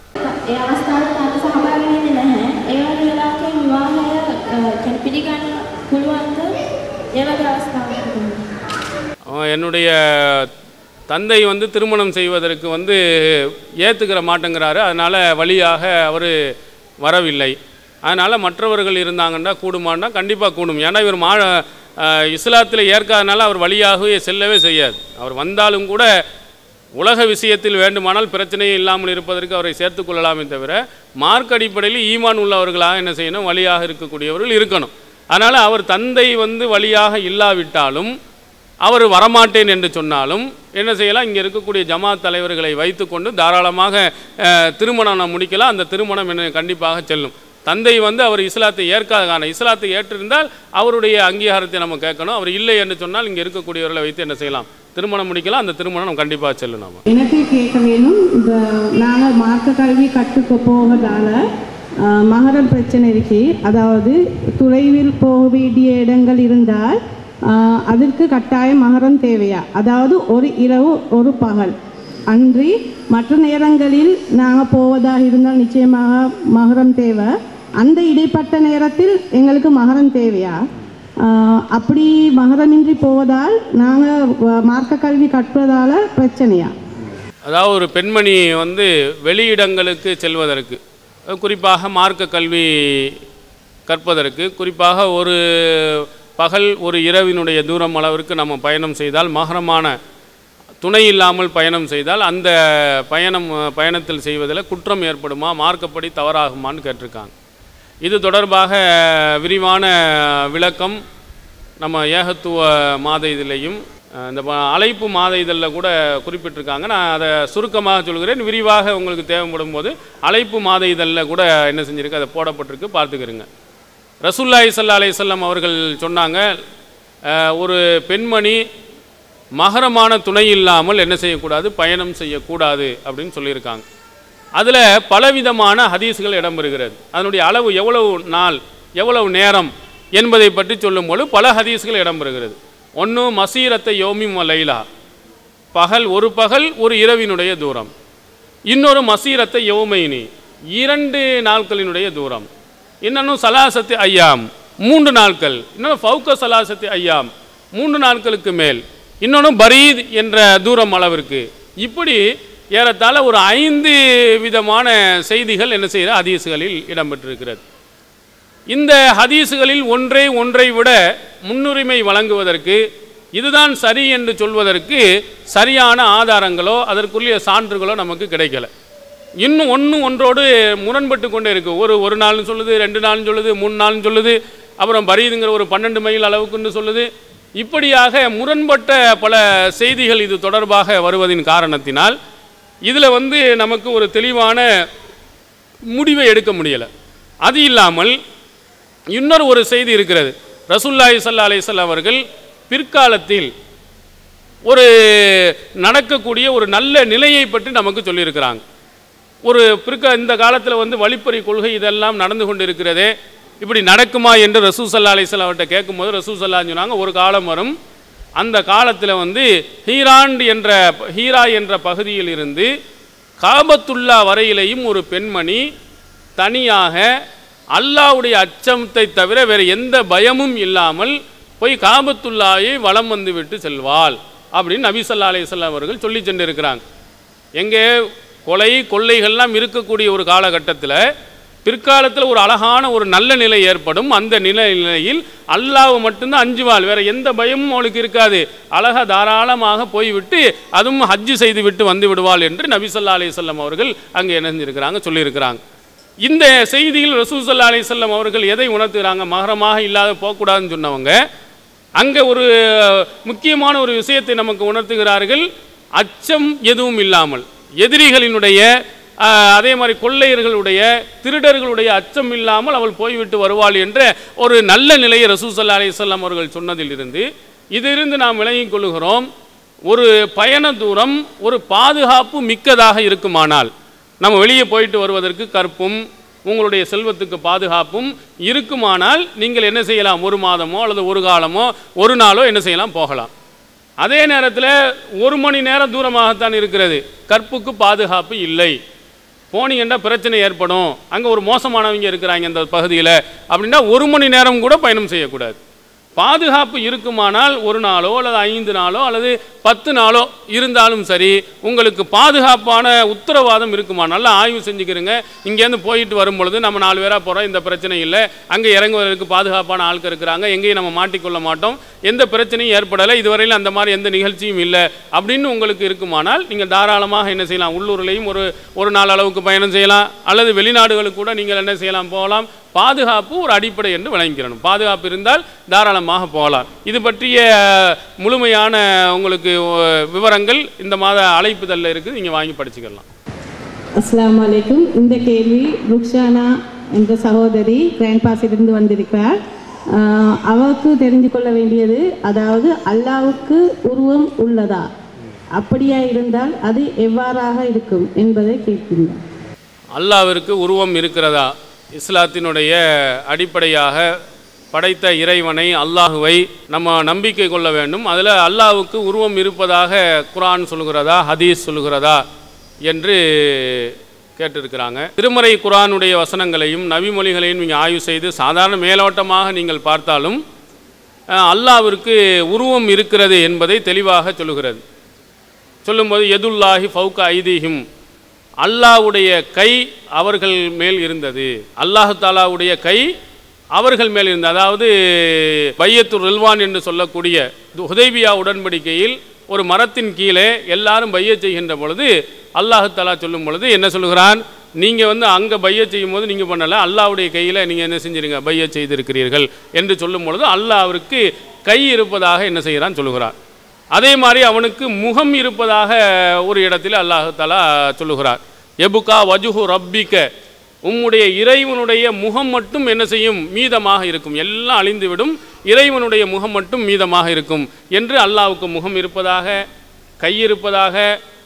என்னுடைய தந்தை வந்து திருமணம் செய்வதற்கு வந்து ஏற்றுக்கிற மாட்டேங்கிறாரு, அதனால் வழியாக அவர் வரவில்லை. அதனால் மற்றவர்கள் இருந்தாங்கன்னா கூடுமான்னா கண்டிப்பாக கூடும். ஏன்னா இவர் மா இஸ்லாத்தில் ஏற்காதனால அவர் வழியாகவே செல்லவே செய்யாது. அவர் வந்தாலும் கூட உலக விஷயத்தில் வேண்டுமானால் பிரச்சனையே இல்லாமல் இருப்பதற்கு அவரை சேர்த்துக்கொள்ளலாமே தவிர மார்க் அடிப்படையில் ஈமான் உள்ளவர்களாக என்ன செய்யணும், வழியாக இருக்கக்கூடியவர்கள் இருக்கணும். அதனால் அவர் தந்தை வந்து வழியாக இல்லாவிட்டாலும் அவர் வரமாட்டேன் என்று சொன்னாலும் என்ன செய்யலாம், இங்கே இருக்கக்கூடிய ஜமாத் தலைவர்களை வைத்துக்கொண்டு தாராளமாக திருமணம் முடிக்கலாம். அந்த திருமணம் என்ன கண்டிப்பாக செல்லும். தந்தை வந்து அவர் இஸ்லாத்தை ஏற்காத காரணம், இஸ்லாத்தை ஏற்றிருந்தால் அவருடைய அங்கீகாரத்தை நம்ம கேட்கணும். அவர் இல்லை என்று சொன்னால் இங்கே இருக்கக்கூடியவர்களை வைத்து என்ன செய்யலாம், திருமணம் முடிக்கலாம். அந்த திருமணம் நம்ம கண்டிப்பாக செல்லும். நம்ம எனக்கு கேட்க வேணும், இந்த நாங்கள் மார்க்க கல்வி கற்றுக்க போவதால் மகரம் பிரச்சனை இருக்கு. அதாவது துறைவில் போக வேண்டிய இடங்கள் இருந்தால் அதற்கு கட்டாயம் மகரம் தேவையா? அதாவது ஒரு இரவு ஒரு பகல் அன்றி மற்ற நேரங்களில் நாங்கள் போவதாக இருந்தால் நிச்சயமாக மகரம் தேவை. அந்த இடைப்பட்ட நேரத்தில் எங்களுக்கு மகரம் தேவையா? அப்படி மகரமின்றி போவதால் நாங்கள் மார்க்க கல்வி கற்பதால் பிரச்சனையா? அதாவது ஒரு பெண்மணி வந்து வெளியிடங்களுக்கு செல்வதற்கு, குறிப்பாக மார்க்க கல்வி கற்பதற்கு, குறிப்பாக ஒரு பகல் ஒரு இரவினுடைய தூரம் அளவிற்கு நம்ம பயணம் செய்தால், மகரமான துணை இல்லாமல் பயணம் செய்தால் அந்த பயணம் பயணத்தில் செய்வதில் குற்றம் ஏற்படுமா, மார்க்கப்படி தவறாகுமான்னு கேட்டிருக்காங்க. இது தொடர்பாக விரிவான விளக்கம் நம்ம ஏகத்துவ மாத இதழையும் இந்த அழைப்பு மாத இதழில் கூட குறிப்பிட்டிருக்காங்க. நான் அதை சுருக்கமாக சொல்கிறேன், விரிவாக உங்களுக்கு தேவைப்படும் போது அழைப்பு மாத இதழில் கூட என்ன செஞ்சுருக்கு, அதை போடப்பட்டிருக்கு, பார்த்துக்கிறங்க. ரசூலுல்லாஹி ஸல்லல்லாஹு அலைஹி வஸல்லம் அவர்கள் சொன்னாங்க, ஒரு பெண்மணி மகரமான துணை இல்லாமல் என்ன செய்யக்கூடாது, பயணம் செய்யக்கூடாது அப்படின்னு சொல்லியிருக்காங்க. அதில் பலவிதமான ஹதீஸ்கள் இடம்பெறுகிறது. அதனுடைய அளவு எவ்வளவு நாள் எவ்வளவு நேரம் என்பதை பற்றி சொல்லும்போது பல ஹதீஸ்கள் இடம்பெறுகிறது. ஒன்று மசீரத்தை யோமிம் லைலா, பகல் ஒரு பகல் ஒரு இரவினுடைய தூரம். இன்னொரு மசீரத்தை யோமைனி, இரண்டு நாட்களினுடைய தூரம். இன்னொன்று சலாசத்து ஐயாம், மூன்று நாட்கள். இன்னொன்று ஃபவுக்க சலாசத்து ஐயாம், மூன்று நாட்களுக்கு மேல். இன்னொன்று பரீத் என்ற தூரம் அளவிற்கு. இப்படி ஏறத்தாழ ஒரு ஐந்து விதமான செய்திகள் என்ன செய்கிற ஹதீஸுகளில் இடம்பெற்றிருக்கிறது. இந்த ஹதீஸுகளில் ஒன்றை ஒன்றை விட முன்னுரிமை வழங்குவதற்கு, இதுதான் சரி என்று சொல்வதற்கு சரியான ஆதாரங்களோ அதற்குரிய சான்றுகளோ நமக்கு கிடைக்கல. இன்னும் ஒன்று ஒன்றோடு முரண்பட்டு கொண்டே இருக்குது. ஒரு ஒரு நாள்னு சொல்லுது, ரெண்டு நாள்னு சொல்லுது, மூணு நாள்னு சொல்லுது, அப்புறம் பரீதுங்கிற ஒரு பன்னெண்டு மைல் அளவுக்குன்னு சொல்லுது. இப்படியாக முரண்பட்ட பல செய்திகள் இது தொடர்பாக வருவதின் காரணத்தினால் இதில் வந்து நமக்கு ஒரு தெளிவான முடிவை எடுக்க முடியலை. அது இல்லாமல் இன்னொரு ஒரு செய்தி இருக்கிறது. ரசூலுல்லாஹி ஸல்லல்லாஹு அலைஹி வஸல்லம் அவர்கள் பிற்காலத்தில் ஒரு நடக்கக்கூடிய ஒரு நல்ல நிலையை பற்றி நமக்கு சொல்லியிருக்கிறாங்க. ஒரு பிற்க இந்த காலத்தில் வந்து வழிப்பறி கொள்கை இதெல்லாம் நடந்து கொண்டு இருக்கிறதே, இப்படி நடக்குமா என்று ரசூல் ஸல்லல்லாஹு அலைஹி வஸல்லம் அவர்கிட்ட கேட்கும்போது ரசூல் ஸல்லல்லாஹு சொன்னாங்க, ஒரு காலம் வரும், அந்த காலத்தில் வந்து ஹீரான் என்ற ஹீரா என்ற பகுதியில் இருந்து காபத்துல்லா வரையிலையும் ஒரு பெண்மணி தனியாக அல்லாஹ்வுடைய அச்சத்தை தவிர வேறு எந்த பயமும் இல்லாமல் போய் காபத்துல்லாவை வலம் வந்து விட்டு செல்வாள் அப்படின்னு நபி ஸல்லல்லாஹு அலைஹி வஸல்லம் அவர்கள் சொல்லி சென்றிருக்கிறாங்க. எங்கே கொலை கொள்ளைகள்லாம் இருக்கக்கூடிய ஒரு காலகட்டத்தில் பிற்காலத்தில் ஒரு அழகான ஒரு நல்ல நிலை ஏற்படும். அந்த நிலை நிலையில் அல்லாஹ் மட்டும்தான் அஞ்சுவாள், வேறு எந்த பயமும் அவளுக்கு இருக்காது. அழகாக தாராளமாக போய்விட்டு அதுவும் ஹஜ்ஜு செய்து விட்டு வந்து விடுவாள் என்று நபி ஸல்லல்லாஹு அலைஹி வஸல்லம் அவர்கள் அங்கே இணைஞ்சிருக்கிறாங்க, சொல்லியிருக்கிறாங்க. இந்த செய்தியில் ரசூல் ஸல்லல்லாஹு அலைஹி வஸல்லம் அவர்கள் எதை உணர்த்துகிறாங்க? மகரமாக இல்லாத போகக்கூடாதுன்னு சொன்னவங்க அங்கே ஒரு முக்கியமான ஒரு விஷயத்தை நமக்கு உணர்த்துகிறார்கள். அச்சம் எதுவும் இல்லாமல் எதிரிகளினுடைய அதே மாதிரி கொள்ளையர்களுடைய திருடர்களுடைய அச்சம் இல்லாமல் அவள் போய்விட்டு வருவாள் என்ற ஒரு நல்ல நிலையை ரசூல் ஸல்லல்லாஹு அலைஹி வஸல்லம் அவர்கள் சொன்னதிலிருந்து இதிலிருந்து நாம் விளங்கிக் கொள்கிறோம், ஒரு பயண தூரம் ஒரு பாதுகாப்பு மிக்கதாக இருக்குமானால் நம்ம வெளியே போயிட்டு வருவதற்கு கற்பும் உங்களுடைய செல்வத்துக்கு பாதுகாப்பும் இருக்குமானால் நீங்கள் என்ன செய்யலாம்? ஒரு மாதமோ அல்லது ஒரு காலமோ ஒரு நாளோ என்ன செய்யலாம், போகலாம். அதே நேரத்தில் ஒரு மணி நேரம் தூரமாகத்தான் இருக்கிறது, கற்புக்கு பாதுகாப்பு இல்லை, போனீங்கன்னா பிரச்சனை ஏற்படும், அங்கே ஒரு மோசமானவங்க இருக்கிறாங்க இந்த பகுதியில் அப்படின்னா ஒரு மணி நேரம் கூட பயணம் செய்யக்கூடாது. பாதுகாப்பு இருக்குமானால் ஒரு நாளோ அல்லது ஐந்து நாளோ அல்லது பத்து நாளோ இருந்தாலும் சரி, உங்களுக்கு பாதுகாப்பான உத்தரவாதம் இருக்குமா நல்லா ஆய்வு செஞ்சுக்கிறங்க. இங்கேருந்து போயிட்டு வரும் பொழுது நம்ம நாலு பேராக போகிறோம், இந்த பிரச்சனை இல்லை, அங்கே இறங்குவதற்கு பாதுகாப்பான ஆட்கள் இருக்கிறாங்க, எங்கேயும் நம்ம மாட்டிக்கொள்ள மாட்டோம், எந்த பிரச்சனையும் ஏற்படலை, இதுவரையில் அந்த மாதிரி எந்த நிகழ்ச்சியும் இல்லை அப்படின்னு உங்களுக்கு இருக்குமானால் நீங்கள் தாராளமாக என்ன செய்யலாம், உள்ளூர்லேயும் ஒரு ஒரு நாள் அளவுக்கு பயணம் செய்யலாம், அல்லது வெளிநாடுகளுக்கு கூட நீங்கள் என்ன செய்யலாம், போகலாம். பாதுகாப்பு ஒரு அடிப்படை என்று விளங்கிக்கிறணும். பாதுகாப்பு இருந்தால் தாராளமாக போகலாம். இது பற்றிய முழுமையான உங்களுக்கு விவரங்கள் இந்த மாத அழைப்புதலில் இருக்குது, நீங்கள் வாங்கி படிச்சுக்கலாம். அஸ்ஸலாமு அலைக்கும். இந்த கேள்வி ருக்ஷானா என்ற சகோதரி கிராண்ட் பாஸிலிருந்து வந்திருக்கிறார். அவருக்கு தெரிந்து கொள்ள வேண்டியது, அதாவது அல்லாஹ்வுக்கு உருவம் உள்ளதா, அப்படியா இருந்தால் அது எவ்வாறாக இருக்கும் என்பதை கேட்கின்றார். அல்லாஹ்விற்கு உருவம் இருக்கிறதா? இஸ்லாத்தினுடைய அடிப்படையாக படைத்த இறைவனை அல்லாஹுவை நம்ம நம்பிக்கை கொள்ள வேண்டும். அதில் அல்லாஹ்வுக்கு உருவம் இருப்பதாக குர்ஆன் சொல்கிறதா, ஹதீஸ் சொல்கிறதா என்று கேட்டிருக்கிறாங்க. திருமறை குர்ஆனுடைய வசனங்களையும் நபிமொழிகளையும் நீங்கள் ஆய்வு செய்து சாதாரண மேலோட்டமாக நீங்கள் பார்த்தாலும் அல்லாஹ்விற்கு உருவம் இருக்கிறது என்பதை தெளிவாக சொல்லுகிறது. சொல்லும்போது எதுல்லாஹி ஃபௌக ஐதீஹிம், அல்லாஹ்வுடைய கை அவர்கள் மேல் இருந்தது, அல்லாஹ் தாலாவுடைய கை அவர்கள் மேல் இருந்தது. அதாவது பையத்துர் ரில்வான் என்று சொல்லக்கூடிய ஹுதைபியா உடன்படிக்கையில் ஒரு மரத்தின் கீழே எல்லாரும் பைய செய்கின்ற பொழுது அல்லாஹ் தாலா சொல்லும் பொழுது என்ன சொல்கிறான், நீங்கள் வந்து அங்கே பைய செய்யும் போது நீங்கள் பண்ணலை, அல்லாஹ்வுடைய கையில் நீங்கள் என்ன செஞ்சிருங்க, பைய செய்திருக்கிறீர்கள் என்று சொல்லும் பொழுது அல்லாஹ் அவருக்கு கை இருப்பதாக என்ன செய்கிறான் சொல்லுகிறார். அதே மாதிரி அவனுக்கு முகம் இருப்பதாக ஒரு இடத்தில் அல்லாஹ் தஆலா சொல்லுகிறார். எபுகா வஜுஹு ரப்பிக, உம்முடைய இறைவனுடைய முகம் மட்டும் என்ன செய்யும், மீதமாக இருக்கும், எல்லாம் அழிந்துவிடும், இறைவனுடைய முகம் மட்டும் மீதமாக இருக்கும் என்று அல்லாஹ்வுக்கு முகம் இருப்பதாக, கை இருப்பதாக.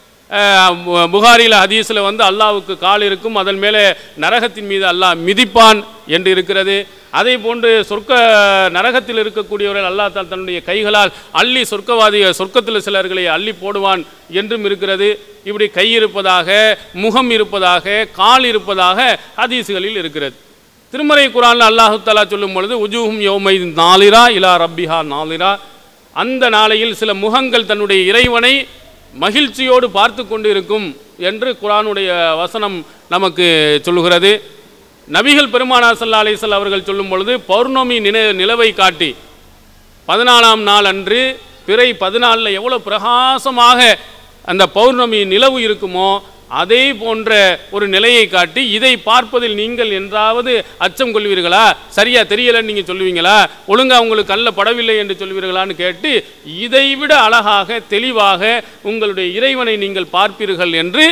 புகாரியில் ஹதீஸில் வந்து அல்லாஹ்வுக்கு கால் இருக்கும், அதன் மேலே நரகத்தின் மீது அல்லாஹ் மிதிப்பான் என்று இருக்கிறது. அதே போன்று சொர்க்க நரகத்தில் இருக்கக்கூடியவர்கள் அல்லாஹ் தால் தன்னுடைய கைகளால் அள்ளி சொர்க்கவாதி சொர்க்கத்தில் சிலர்களை அள்ளி போடுவான் என்றும் இருக்கிறது. இப்படி கை இருப்பதாக, முகம் இருப்பதாக, கால் இருப்பதாக ஹதீஸ்களில் இருக்கிறது. திருமறை குர்ஆனில் அல்லாஹ் தஆலா சொல்லும் பொழுது உஜூஹும் யௌமை நாலிரா இலா ரப்பிஹா நாலிரா, அந்த நாளையில் சில முகங்கள் தன்னுடைய இறைவனை மகிழ்ச்சியோடு பார்த்து கொண்டு இருக்கும் என்று குர்ஆனுடைய வசனம் நமக்கு சொல்லுகிறது. நபிகள் பெருமானார் ஸல்லல்லாஹு அலைஹி வஸல்லம் அவர்கள் சொல்லும் பொழுது பௌர்ணமி நில நிலவை காட்டி பதினாலாம் நாள் அன்று பிறை பதினாலில் எவ்வளோ பிரகாசமாக அந்த பௌர்ணமி நிலவு இருக்குமோ அதே போன்ற ஒரு நிலையை காட்டி இதை பார்ப்பதில் நீங்கள் என்றாவது அச்சம் கொள்வீர்களா, சரியா தெரியலன்னு நீங்கள் சொல்லுவீங்களா, ஒழுங்காக உங்களுக்கு கல்ல படவில்லை என்று சொல்வீர்களான்னு கேட்டு இதைவிட அழகாக தெளிவாக உங்களுடைய இறைவனை நீங்கள் பார்ப்பீர்கள் என்று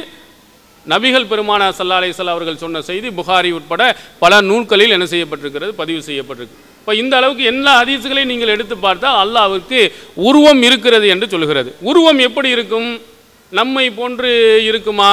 நபிகள் பெருமானார் ஸல்லல்லாஹு அலைஹி வஸல்லம் அவர்கள் சொன்ன செய்தி புகாரி உட்பட பல நூல்களில் என்ன செய்யப்பட்டிருக்கிறது, பதிவு செய்யப்பட்டிருக்கு. இப்போ இந்த அளவுக்கு எல்லா ஹதீஸ்களையும் நீங்கள் எடுத்து பார்த்தால் அல்லாஹ்வுக்கு உருவம் இருக்கிறது என்று சொல்கிறது. உருவம் எப்படி இருக்கும்? நம்மை போன்று இருக்குமா?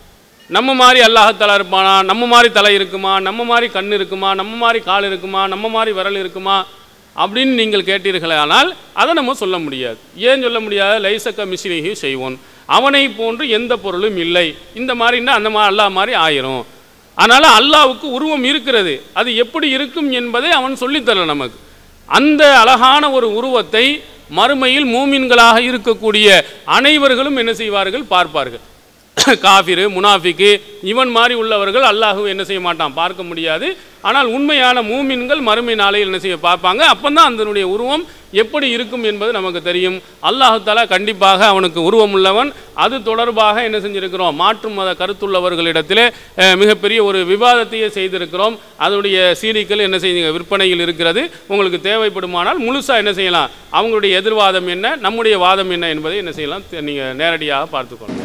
நம்ம மாதிரி அல்லாஹ் தஆலா இருப்பானா? நம்ம மாதிரி தலை இருக்குமா? நம்ம மாதிரி கண் இருக்குமா? நம்ம மாதிரி கால் இருக்குமா? நம்ம மாதிரி விரல் இருக்குமா அப்படின்னு நீங்கள் கேட்டீர்களே, ஆனால் அதை நம்ம சொல்ல முடியாது. ஏன் சொல்ல முடியாது? லைசக்க மிஸ்லிஹி ஷைஉன், அவனை போன்று எந்த பொருளும் இல்லை. இந்த மாதிரின்னா அந்த மாதிரி அல்லாஹ் மாதிரி ஆயிரும். அதனால் அல்லாஹ்வுக்கு உருவம் இருக்கிறது, அது எப்படி இருக்கும் என்பதை அவன் சொல்லித்தர நமக்கு. அந்த அழகான ஒரு உருவத்தை மறுமையில் மூமின்களாக இருக்கக்கூடிய அனைவர்களும் என்ன செய்வார்கள், பார்ப்பார்கள். காஃபிரு முனாஃபிக்கு இவன் மாதிரி உள்ளவர்கள் அல்லாஹ் என்ன செய்ய மாட்டான், பார்க்க முடியாது. ஆனால் உண்மையான மூமின்கள் மறுமை நாளையில் என்ன செய்ய பார்ப்பாங்க. அப்போ தான் அதனுடைய உருவம் எப்படி இருக்கும் என்பது நமக்கு தெரியும். அல்லாஹ் தஆலா கண்டிப்பாக அவனுக்கு உருவம் உள்ளவன். அது தொடர்பாக என்ன செஞ்சிருக்கிறோம், மாற்று மத கருத்துள்ளவர்களிடத்திலே மிகப்பெரிய ஒரு விவாதத்தையே செய்திருக்கிறோம். அதனுடைய சீடிக்கள் என்ன செய்யுங்க விற்பனையில் இருக்கிறது. உங்களுக்கு தேவைப்படுமானால் முழுசாக என்ன செய்யலாம், அவங்களுடைய எதிர்வாதம் என்ன, நம்முடைய வாதம் என்ன என்பதை என்ன செய்யலாம், நீங்கள் நேரடியாக பார்த்துக்கணும்.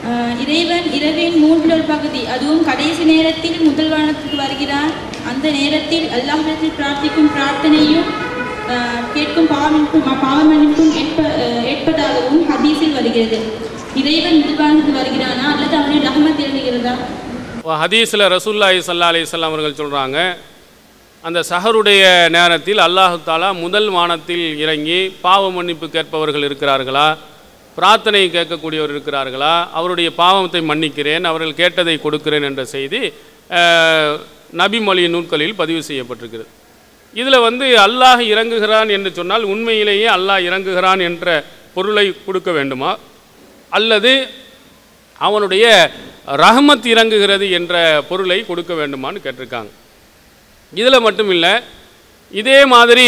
இறைவன் இரவின் மூன்றில் பகுதி, அதுவும் கடைசி நேரத்தில் முதல் வானத்துக்கு வருகிறான். அந்த நேரத்தில் அல்லாஹ்விடத்தில் பிரார்த்திக்கும் பிரார்த்தனையும் கேட்கும் பாவமன்னிப்பும் பாவமன்னிப்பும் ஏற்பதாகவும் ஹதீஸில் வருகிறது. இறைவன் முதல் வானத்துக்கு வருகிறானா அல்லது அவனின் ரஹ்மத் இறங்குகிறதா? ஹதீஸில் ரசூலுல்லாஹி ஸல்லல்லாஹு அலைஹி வஸல்லம் அவர்கள் சொல்கிறாங்க, அந்த சஹருடைய நேரத்தில் அல்லாஹ் தஆலா முதல் வானத்தில் இறங்கி பாவ மன்னிப்பு கேட்பவர்கள் இருக்கிறார்களா, பிரார்த்தனை கேட்கக்கூடியவர் இருக்கிறார்களா, அவருடைய பாவத்தை மன்னிக்கிறேன், அவர்கள் கேட்டதை கொடுக்கிறேன் என்ற செய்தி நபிமொழி நூல்களில் பதிவு செய்யப்பட்டிருக்கிறது. இதில் வந்து அல்லாஹ் இறங்குகிறான் என்று சொன்னால் உண்மையிலேயே அல்லாஹ் இறங்குகிறான் என்ற பொருளை கொடுக்க வேண்டுமா, அல்லது அவனுடைய ரஹ்மத் இறங்குகிறது என்ற பொருளை கொடுக்க வேண்டுமான்னு கேட்டிருக்காங்க. இதில் மட்டும் இல்லை, இதே மாதிரி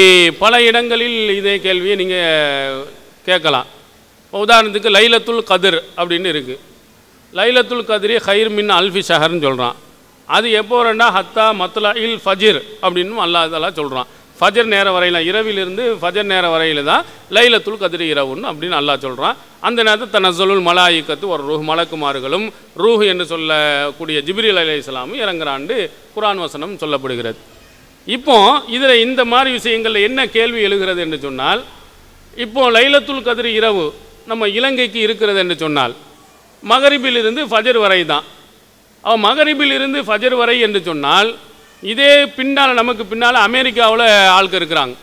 பல இடங்களில் இதே கேள்வியை நீங்கள் கேட்கலாம். உதாரணத்துக்கு லைலத்துல் கதிர் அப்படின்னு இருக்குது. லைலத்துல் கதிரி ஹைர் மின் அல்ஃபி ஷஹர்னு சொல்கிறான். அது எப்போ ரெண்டா ஹத்தா மத்லா இல் ஃபஜிர் அப்படின்னு அல்லாஹ் தஆலா சொல்கிறான். ஃபஜர் நேரம் வரையில், இரவிலிருந்து ஃபஜர் நேரம் வரையில் தான் லைலத்துல் கதிரி இரவுன்னு அப்படின்னு அல்லாஹ் சொல்கிறான். அந்த நேரத்தில் தனஸ்ஸலுல் மலாயிக்கத்து ஒரு ரூஹ், மலக்குமார்களும் ரூஹ் என்று சொல்லக்கூடிய ஜிப்ரீல் அலைஹிஸ்ஸலாமும் இறங்குறாண்டு குர்ஆன் வசனம் சொல்லப்படுகிறது. இப்போ இதில் இந்த மாதிரி விஷயங்களில் என்ன கேள்வி எழுகிறது என்று சொன்னால், இப்போ லைலத்துல் கதிரி இரவு நம்ம இலங்கைக்கு இருக்கிறது என்று சொன்னால் மகரிபிலிருந்து ஃபஜர் வரை தான். அவன் மகரிபிலிருந்து ஃபஜர் வரை என்று சொன்னால் இதே பின்னால் நமக்கு பின்னால் அமெரிக்காவில் ஆட்கள் இருக்கிறாங்க.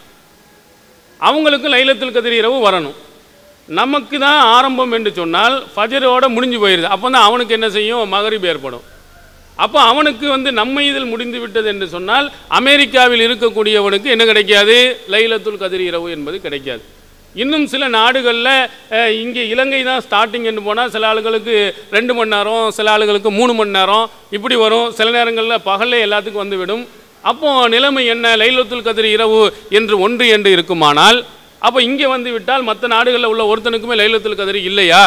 அவங்களுக்கு லைலத்துல் கதிர் இரவு வரணும். நமக்கு தான் ஆரம்பம் என்று சொன்னால் ஃபஜரோட முடிஞ்சு போயிடுது. அப்போ தான் அவனுக்கு என்ன செய்யும், மகரிப் ஏற்படும். அப்போ அவனுக்கு வந்து நம்ம இதில் முடிந்து விட்டது என்று சொன்னால் அமெரிக்காவில் இருக்கக்கூடியவனுக்கு என்ன கிடைக்காது, லைலத்துல் கதிர் இரவு என்பது கிடைக்காது. இன்னும் சில நாடுகளில் இங்கே இலங்கை தான் ஸ்டார்டிங் என்று போனால் சில ஆளுகளுக்கு ரெண்டு மணி நேரம், சில ஆளுகளுக்கு மூணு மணி நேரம் இப்படி வரும். சில நேரங்களில் பகலே எல்லாத்துக்கும் வந்து விடும். அப்போது நிலைமை என்ன, லைலத்துல் கதிர் இரவு என்று ஒன்று என்று இருக்குமானால் அப்போ இங்கே வந்து விட்டால் மற்ற நாடுகளில் உள்ள ஒருத்தனுக்குமே லைலத்துல் கதிர் இல்லையா?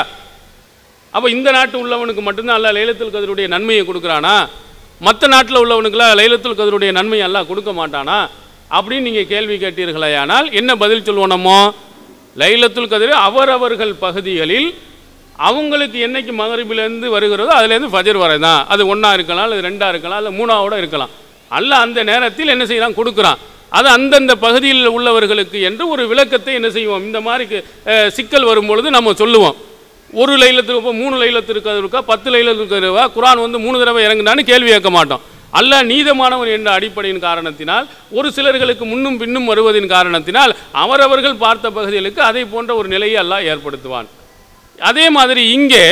அப்போ இந்த நாட்டு உள்ளவனுக்கு மட்டும்தான் அல்லாஹ் லைலத்துல் கதிருடைய நன்மையை கொடுக்குறானா? மற்ற நாட்டில் உள்ளவனுக்குலாம் லைலத்துல் கதிருடைய நன்மையை அல்லாஹ் கொடுக்க மாட்டானா அப்படின்னு நீங்கள் கேள்வி கேட்டீர்களேயானால் என்ன பதில் சொல்லுவோம் நம்ம? லைலத்துல் கதிர் அவரவர்கள் பகுதிகளில் அவங்களுக்கு என்னைக்கு மகரிபிலேருந்து வருகிறதோ அதுலேருந்து ஃபஜர் வரை தான். அது ஒன்றா இருக்கலாம், அது ரெண்டாக இருக்கலாம், அது மூணாவோட இருக்கலாம். அல்லாஹ் அந்த நேரத்தில் என்ன செய்யலாம், கொடுக்குறான். அது அந்தந்த பகுதியில் உள்ளவர்களுக்கு என்று ஒரு விளக்கத்தை என்ன செய்வோம், இந்த மாதிரி சிக்கல் வரும்பொழுது நம்ம சொல்லுவோம். ஒரு லைலத்துக்கு இப்போ மூணு லைலத்துக்கு இருக்கா, பத்து லைலத்துக்கு இருக்கா, குர்ஆன் வந்து மூணு தடவை இறங்குனான்னு கேள்வி கேட்க மாட்டோம். அல்லாஹ் நீதமானவன் என்ற அடிப்படையின் காரணத்தினால் ஒரு சிலர்களுக்கு முன்னும் பின்னும் வருவதின் காரணத்தினால் அவரவர்கள் பார்த்த பகுதிகளுக்கு அதை போன்ற ஒரு நிலையை அல்லாஹ் ஏற்படுத்துவான். அதே மாதிரி இங்கே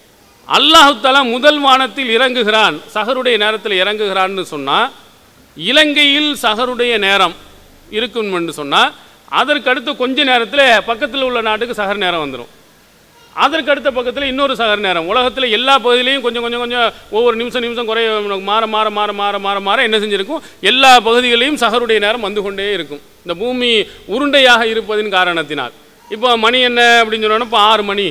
அல்லாஹ் தஆலா முதல் வானத்தில் இறங்குகிறான், சஹருடைய நேரத்தில் இறங்குகிறான்னு சொன்னால் இலங்கையில் சஹருடைய நேரம் இருக்கும் என்று சொன்னால் அதற்கடுத்து கொஞ்ச நேரத்தில் பக்கத்தில் உள்ள நாட்டுக்கு சஹர் நேரம் வந்துடும். அதற்கு அடுத்த பக்கத்தில் இன்னொரு சஹர் நேரம். உலகத்தில் எல்லா பகுதியிலையும் கொஞ்சம் கொஞ்சம் கொஞ்சம் ஒவ்வொரு நிமிஷம் நிமிஷம் குறைய மாற மாற மாற மாற மாற மாற என்ன செஞ்சுருக்கும், எல்லா பகுதிகளிலையும் சஹருடைய நேரம் வந்து கொண்டே இருக்கும். இந்த பூமி உருண்டையாக இருப்பதின் காரணத்தினால் இப்போ மணி என்ன அப்படின்னு சொன்னோன்னா இப்போ ஆறு மணி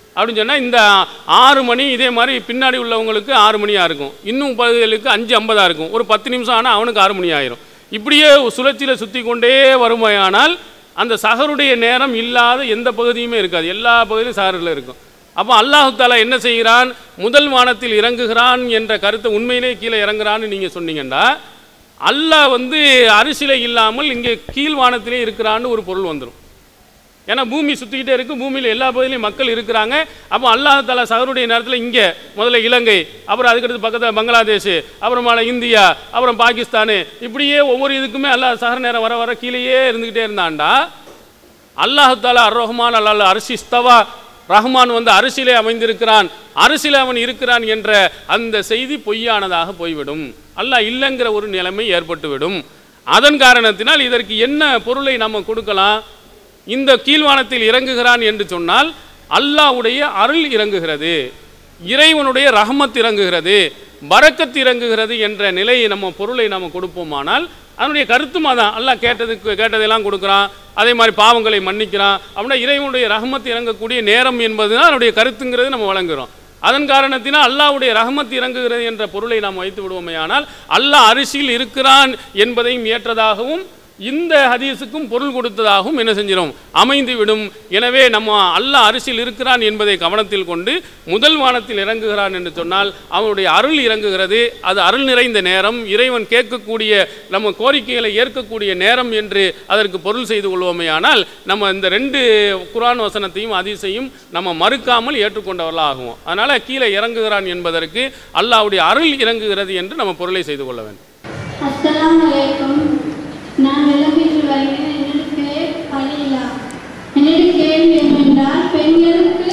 அப்படின்னு சொன்னால் இந்த ஆறு மணி இதே மாதிரி பின்னாடி உள்ளவங்களுக்கு ஆறு மணியாக இருக்கும், இன்னும் பகுதிகளுக்கு அஞ்சு ஐம்பதாக இருக்கும். ஒரு பத்து நிமிஷம் ஆனால் அவனுக்கு ஆறு மணி ஆயிரும். இப்படியே சுழற்சியில் சுற்றி கொண்டே வருமையானால் அந்த சஹருடைய நேரம் இல்லாத எந்த பகுதியுமே இருக்காது, எல்லா பகுதியிலும் சஹரில் இருக்கும். அப்போ அல்லாஹு தாலா என்ன செய்கிறான், முதல் வானத்தில் இறங்குகிறான் என்ற கருத்தை உண்மையிலே கீழே இறங்குறான்னு நீங்கள் சொன்னீங்கன்னா அல்லாஹ் வந்து அரிசில இல்லாமல் இங்கே கீழ் வானத்திலே இருக்கிறான்னு ஒரு பொருள் வந்துடும். ஏன்னா பூமி சுற்றிக்கிட்டே இருக்குது, பூமியில் எல்லா பகுதியிலையும் மக்கள் இருக்கிறாங்க. அப்போ அல்லாஹ் தாலா சஹருடைய நேரத்தில் இங்கே முதல்ல இலங்கை, அப்புறம் அதுக்கடுத்து பக்கத்தில் பங்களாதேஷ், அப்புறமால இந்தியா, அப்புறம் பாகிஸ்தானு, இப்படியே ஒவ்வொரு இதுக்குமே அல்லாஹ் சஹர் நேரம் வர வர கீழேயே இருந்துக்கிட்டே இருந்தான்டா அல்லாஹு தாலா அர் ரஹ்மான் அல்லா அரிசி ஸ்தவா, ரஹ்மான் வந்து அரிசிலே அமைந்திருக்கிறான், அரிசிலே அவன் இருக்கிறான் என்ற அந்த செய்தி பொய்யானதாக போய்விடும். அல்லாஹ் இல்லைங்கிற ஒரு நிலைமை ஏற்பட்டுவிடும். அதன் காரணத்தினால் இதற்கு என்ன பொருளை நம்ம கொடுக்கலாம், இந்த கீழ்வானத்தில் இறங்குகிறான் என்று சொன்னால் அல்லாஹ்வுடைய அருள் இறங்குகிறது, இறைவனுடைய ரஹ்மத் இறங்குகிறது, பரக்கத் இறங்குகிறது என்ற நிலையை நம்ம பொருளை நம்ம கொடுப்போமானால் அதனுடைய கருத்துமா தான் அல்லாஹ் கேட்டதுக்கு கேட்டதெல்லாம் கொடுக்குறான், அதே மாதிரி பாவங்களை மன்னிக்கிறான். அப்படின்னா இறைவனுடைய ரஹ்மத் இறங்கக்கூடிய நேரம் என்பது தான் அதனுடைய கருத்துங்கிறது நம்ம வழங்குகிறோம். அதன் காரணத்தினால் அல்லாஹ்வுடைய ரஹ்மத் இறங்குகிறது என்ற பொருளை நாம் வைத்து விடுவோமே. ஆனால் அல்லாஹ் அரிசியில் இருக்கிறான் என்பதையும் ஏற்றதாகவும் இந்த ஹதீஸுக்கும் பொருள் கொடுத்ததாகவும் என்ன செஞ்சிடும், அமைந்து விடும். எனவே நம்ம அல்லாஹ் அரிசியில் இருக்கிறான் என்பதை கவனத்தில் கொண்டு முதல் வானத்தில் இறங்குகிறான் என்று சொன்னால் அவனுடைய அருள் இறங்குகிறது. அது அருள் நிறைந்த நேரம், இறைவன் கேட்கக்கூடிய நம்ம கோரிக்கைகளை ஏற்கக்கூடிய நேரம் என்று அதற்கு பொருள் செய்து கொள்வோமே. ஆனால் நம்ம இந்த ரெண்டு குர்ஆன் வசனத்தையும் ஹதீஸையும் நம்ம மறுக்காமல் ஏற்றுக்கொண்டவர்களாக ஆகுவோம். அதனால் கீழே இறங்குகிறான் என்பதற்கு அல்லாஹ்வுடைய அருள் இறங்குகிறது என்று நம்ம பொருளை செய்து கொள்ள வேண்டும். அஸ்ஸலாமு அலைக்கும். நான் வெள்ளம்பீட்டில் வருகிறேன். என்னுடைய பேர் பலீலா. என்னுடைய கேள்வி என்னென்றால் பெண்களுக்கு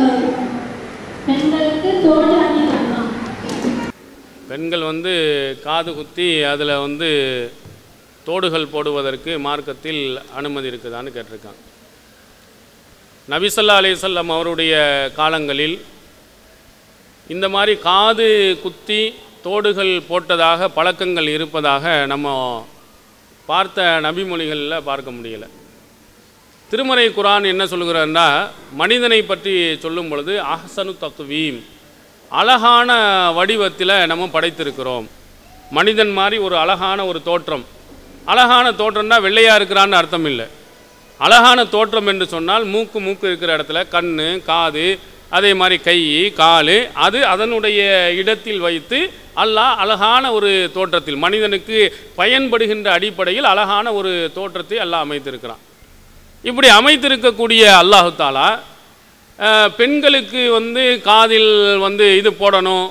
பெண்களுக்கு தோடு அணியலாமா? பெண்கள் வந்து காது குத்தி அதில் வந்து தோடுகள் போடுவதற்கு மார்க்கத்தில் அனுமதி இருக்குதான்னு கேட்டிருக்காங்க. நபி ஸல்லல்லாஹு அலைஹி வஸல்லம் அவருடைய காலங்களில் இந்த மாதிரி காது குத்தி தோடுகள் போட்டதாக பழக்கங்கள் இருப்பதாக நம்ம பார்த்த நபிமொழிகளில் பார்க்க முடியலை. திருமறை குர்ஆன் என்ன சொல்லுகிறார்னா, மனிதனை பற்றி சொல்லும் பொழுது அஹ்சனு தக்வீம், அழகான வடிவத்தில் நம்ம படைத்திருக்கிறோம். மனிதன் மாதிரி ஒரு அழகான ஒரு தோற்றம். அழகான தோற்றம்னா வெள்ளையாக இருக்கிறான்னு அர்த்தம் இல்லை. அழகான தோற்றம் என்று சொன்னால் மூக்கு மூக்கு இருக்கிற இடத்துல கண், காது, அதே மாதிரி கை, கால், அது அதனுடைய இடத்தில் வைத்து அல்லாஹ் அழகான ஒரு தோற்றத்தில் மனிதனுக்கு பயன்படுகின்ற அடிப்படையில் அழகான ஒரு தோற்றத்தை அல்லாஹ் அமைத்திருக்கிறான். இப்படி அமைத்திருக்கக்கூடிய அல்லாஹு தாலா பெண்களுக்கு வந்து காதில் வந்து இது போடணும்,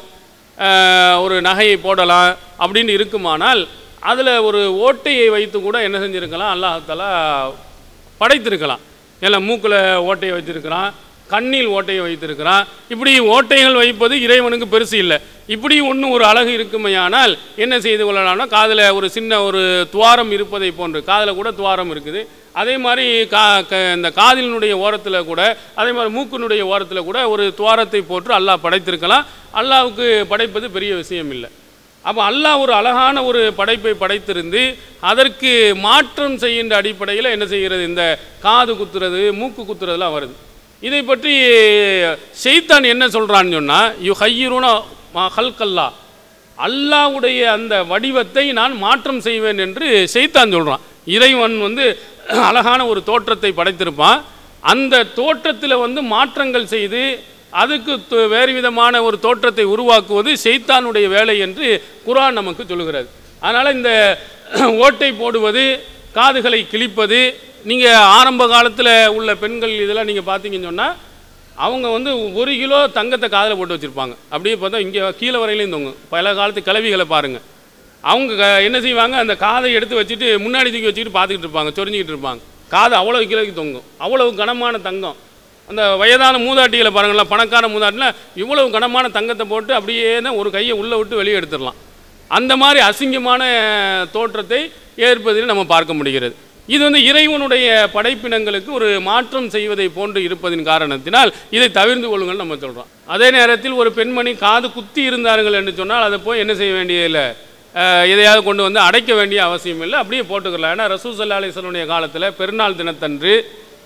ஒரு நகையை போடலாம் அப்படின்னு இருக்குமானால் அதில் ஒரு ஓட்டையை வைத்து கூட என்ன செஞ்சுருக்கலாம், அல்லாஹு தாலா படைத்திருக்கலாம். ஏன்னா மூக்கில் ஓட்டையை வச்சிருக்கிறான், கண்ணில் ஓட்டையை வைத்திருக்கிறான். இப்படி ஓட்டைகள் வைப்பது இறைவனுக்கு பெருசு இல்லை. இப்படி ஒன்று ஒரு அழகு இருக்குமையானால் என்ன செய்து கொள்ளலாம்னா, காதில் ஒரு சின்ன ஒரு துவாரம் இருப்பதை போன்று, காதில் கூட துவாரம் இருக்குது, அதே மாதிரி கா இந்த காதிலினுடைய ஓரத்தில் கூட, அதே மாதிரி மூக்கினுடைய ஓரத்தில் கூட ஒரு துவாரத்தை போட்டு அல்லாஹ் படைத்திருக்கலாம். அல்லாஹ்வுக்கு படைப்பது பெரிய விஷயம் இல்லை. அப்போ அல்லாஹ் ஒரு அழகான ஒரு படைப்பை படைத்திருந்து அதற்கு மாற்றம் செய்கின்ற அடிப்படையில் என்ன செய்கிறது, இந்த காது குத்துறது, மூக்கு குத்துறதுலாம் வருது. இதை பற்றி ஷைத்தான் என்ன சொல்கிறான்னு சொன்னால், யு ஹய்யிருன ஹல்கல்லா, அல்லாஹ்வுடைய அந்த வடிவத்தை நான் மாற்றம் செய்வேன் என்று ஷைத்தான் சொல்கிறான். இறைவன் வந்து அழகான ஒரு தோற்றத்தை படைத்திருப்பான், அந்த தோற்றத்தில் வந்து மாற்றங்கள் செய்து அதுக்கு வேறு விதமான ஒரு தோற்றத்தை உருவாக்குவது ஷைத்தானுடைய வேலை என்று குர்ஆன் நமக்கு சொல்லுகிறது. அதனால் இந்த ஓட்டை போடுவது, காதுகளை கிழிப்பது, நீங்கள் ஆரம்ப காலத்தில் உள்ள பெண்கள் இதெல்லாம் நீங்கள் பார்த்தீங்கன்னு சொன்னால் அவங்க வந்து ஒரு கிலோ தங்கத்தை காதில் போட்டு வச்சுருப்பாங்க. அப்படியே பார்த்தா இங்கே கீழே வரையிலையும் தொங்கும். பல காலத்து கிளவிகளை பாருங்கள், அவங்க என்ன செய்வாங்க, அந்த காதை எடுத்து வச்சுட்டு முன்னாடி தூக்கி வச்சுக்கிட்டு பார்த்துக்கிட்டு இருப்பாங்க, சொரிஞ்சிக்கிட்டு இருப்பாங்க. காது அவ்வளோ கிலோக்கு தொங்கும், அவ்வளவு கனமான தங்கம். அந்த வயதான மூதாட்டிகளை பாருங்களா, பணக்கார மூதாட்டில் இவ்வளவு கனமான தங்கத்தை போட்டு அப்படியே தான் ஒரு கையை உள்ளே விட்டு வெளியே எடுத்துடலாம். அந்த மாதிரி அசிங்கமான தோற்றத்தை ஏற்பதில் நம்ம பார்க்க முடிகிறது. இது வந்து இறைவனுடைய படைப்பினங்களுக்கு ஒரு மாற்றம் செய்வதை போன்று இருப்பதின் காரணத்தினால் இதை தவிர்த்து கொள்ளுங்கள் நம்ம சொல்கிறோம். அதே நேரத்தில் ஒரு பெண்மணி காது குத்தி இருந்தார்கள் என்று சொன்னால் அதை போய் என்ன செய்ய வேண்டியதில்லை, எதையாவது கொண்டு வந்து அடைக்க வேண்டிய அவசியம் இல்லை, அப்படியே போட்டுக்கலாம். ஏன்னா ரசூல் ஸல்லல்லாஹு அலைஹி வஸல்லம் காலத்தில் பெருநாள் தினத்தன்று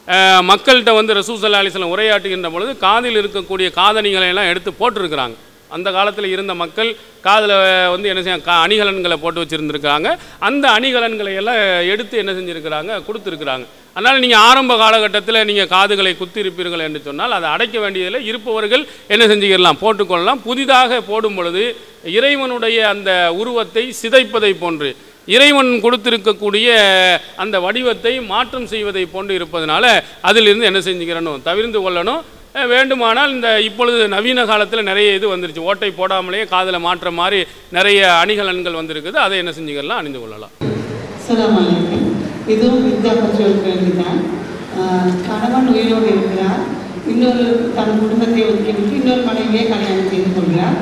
மக்கள்கிட்ட வந்து ரசூல் ஸல்லல்லாஹு அலைஹி வஸல்லம் உரையாற்றுகின்ற பொழுது காதில் இருக்கக்கூடிய காதணிகளை எல்லாம் எடுத்து போட்டிருக்கிறாங்க. அந்த காலத்தில் இருந்த மக்கள் காதில் வந்து என்ன செய்ய கா அணிகலன்களை போட்டு வச்சுருந்துருக்காங்க. அந்த அணிகலன்களை எல்லாம் எடுத்து என்ன செஞ்சுருக்கிறாங்க, கொடுத்துருக்குறாங்க. அதனால் நீங்கள் ஆரம்ப காலகட்டத்தில் நீங்கள் காதுகளை குத்திருப்பீர்கள் என்று சொன்னால் அதை அடைக்க வேண்டியதில்லை. இருப்பவர்கள் என்ன செஞ்சுக்கலாம், போட்டுக்கொள்ளலாம். புதிதாக போடும் பொழுது இறைவனுடைய அந்த உருவத்தை சிதைப்பதை போன்று, இறைவன் கொடுத்திருக்கக்கூடிய அந்த வடிவத்தை மாற்றம் செய்வதை போன்று இருப்பதனால அதிலிருந்து என்ன செஞ்சுக்கிறணும், தவிர்த்து கொள்ளணும். வேண்டுமானால் இந்த இப்பொழுது நவீன காலத்தில் நிறைய இது வந்துருச்சு, ஓட்டை போடாமலேயே காதில் மாற்ற மாதிரி நிறைய அணிகலன்கள் வந்திருக்குது. அதை என்ன செஞ்சுக்கலாம், அணிந்து கொள்ளலாம். அஸ்ஸலாமு அலைக்கும். இதுவும் வித்யா பற்றி ஒரு கேள்விதான். கணவன் உயிரோடு இருக்கிறார், இன்னொரு தன் குடும்பத்தை ஒதுக்கிவிட்டு இன்னொரு மனைவியை கல்யாணம் செய்து கொள்கிறார்.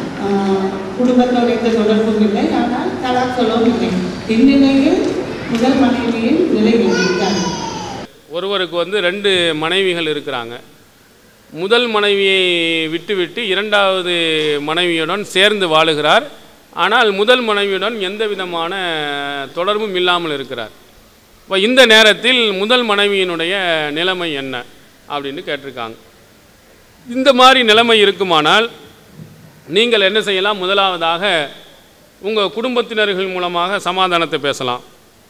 குடும்பத்தோடு எந்த தொடர்பும் இல்லை, ஆனால் தலாக் சொல்லவும் இல்லை. இந்நிலையில் முதல் மனைவியின் நிலை இருக்கிறார். ஒருவருக்கு வந்து ரெண்டு மனைவிகள் இருக்கிறாங்க. முதல் மனைவியை விட்டுவிட்டு இரண்டாவது மனைவியுடன் சேர்ந்து வாழுகிறார். ஆனால் முதல் மனைவியுடன் எந்த விதமான தொடர்பும் இல்லாமல் இருக்கிறார். இப்போ இந்த நேரத்தில் முதல் மனைவியினுடைய நிலைமை என்ன அப்படின்னு கேட்டிருக்காங்க. இந்த மாதிரி நிலைமை இருக்குமானால் நீங்கள் என்ன செய்யலாம், முதலாவதாக உங்கள் குடும்பத்தினர்கள் மூலமாக சமாதானத்தை பேசலாம்.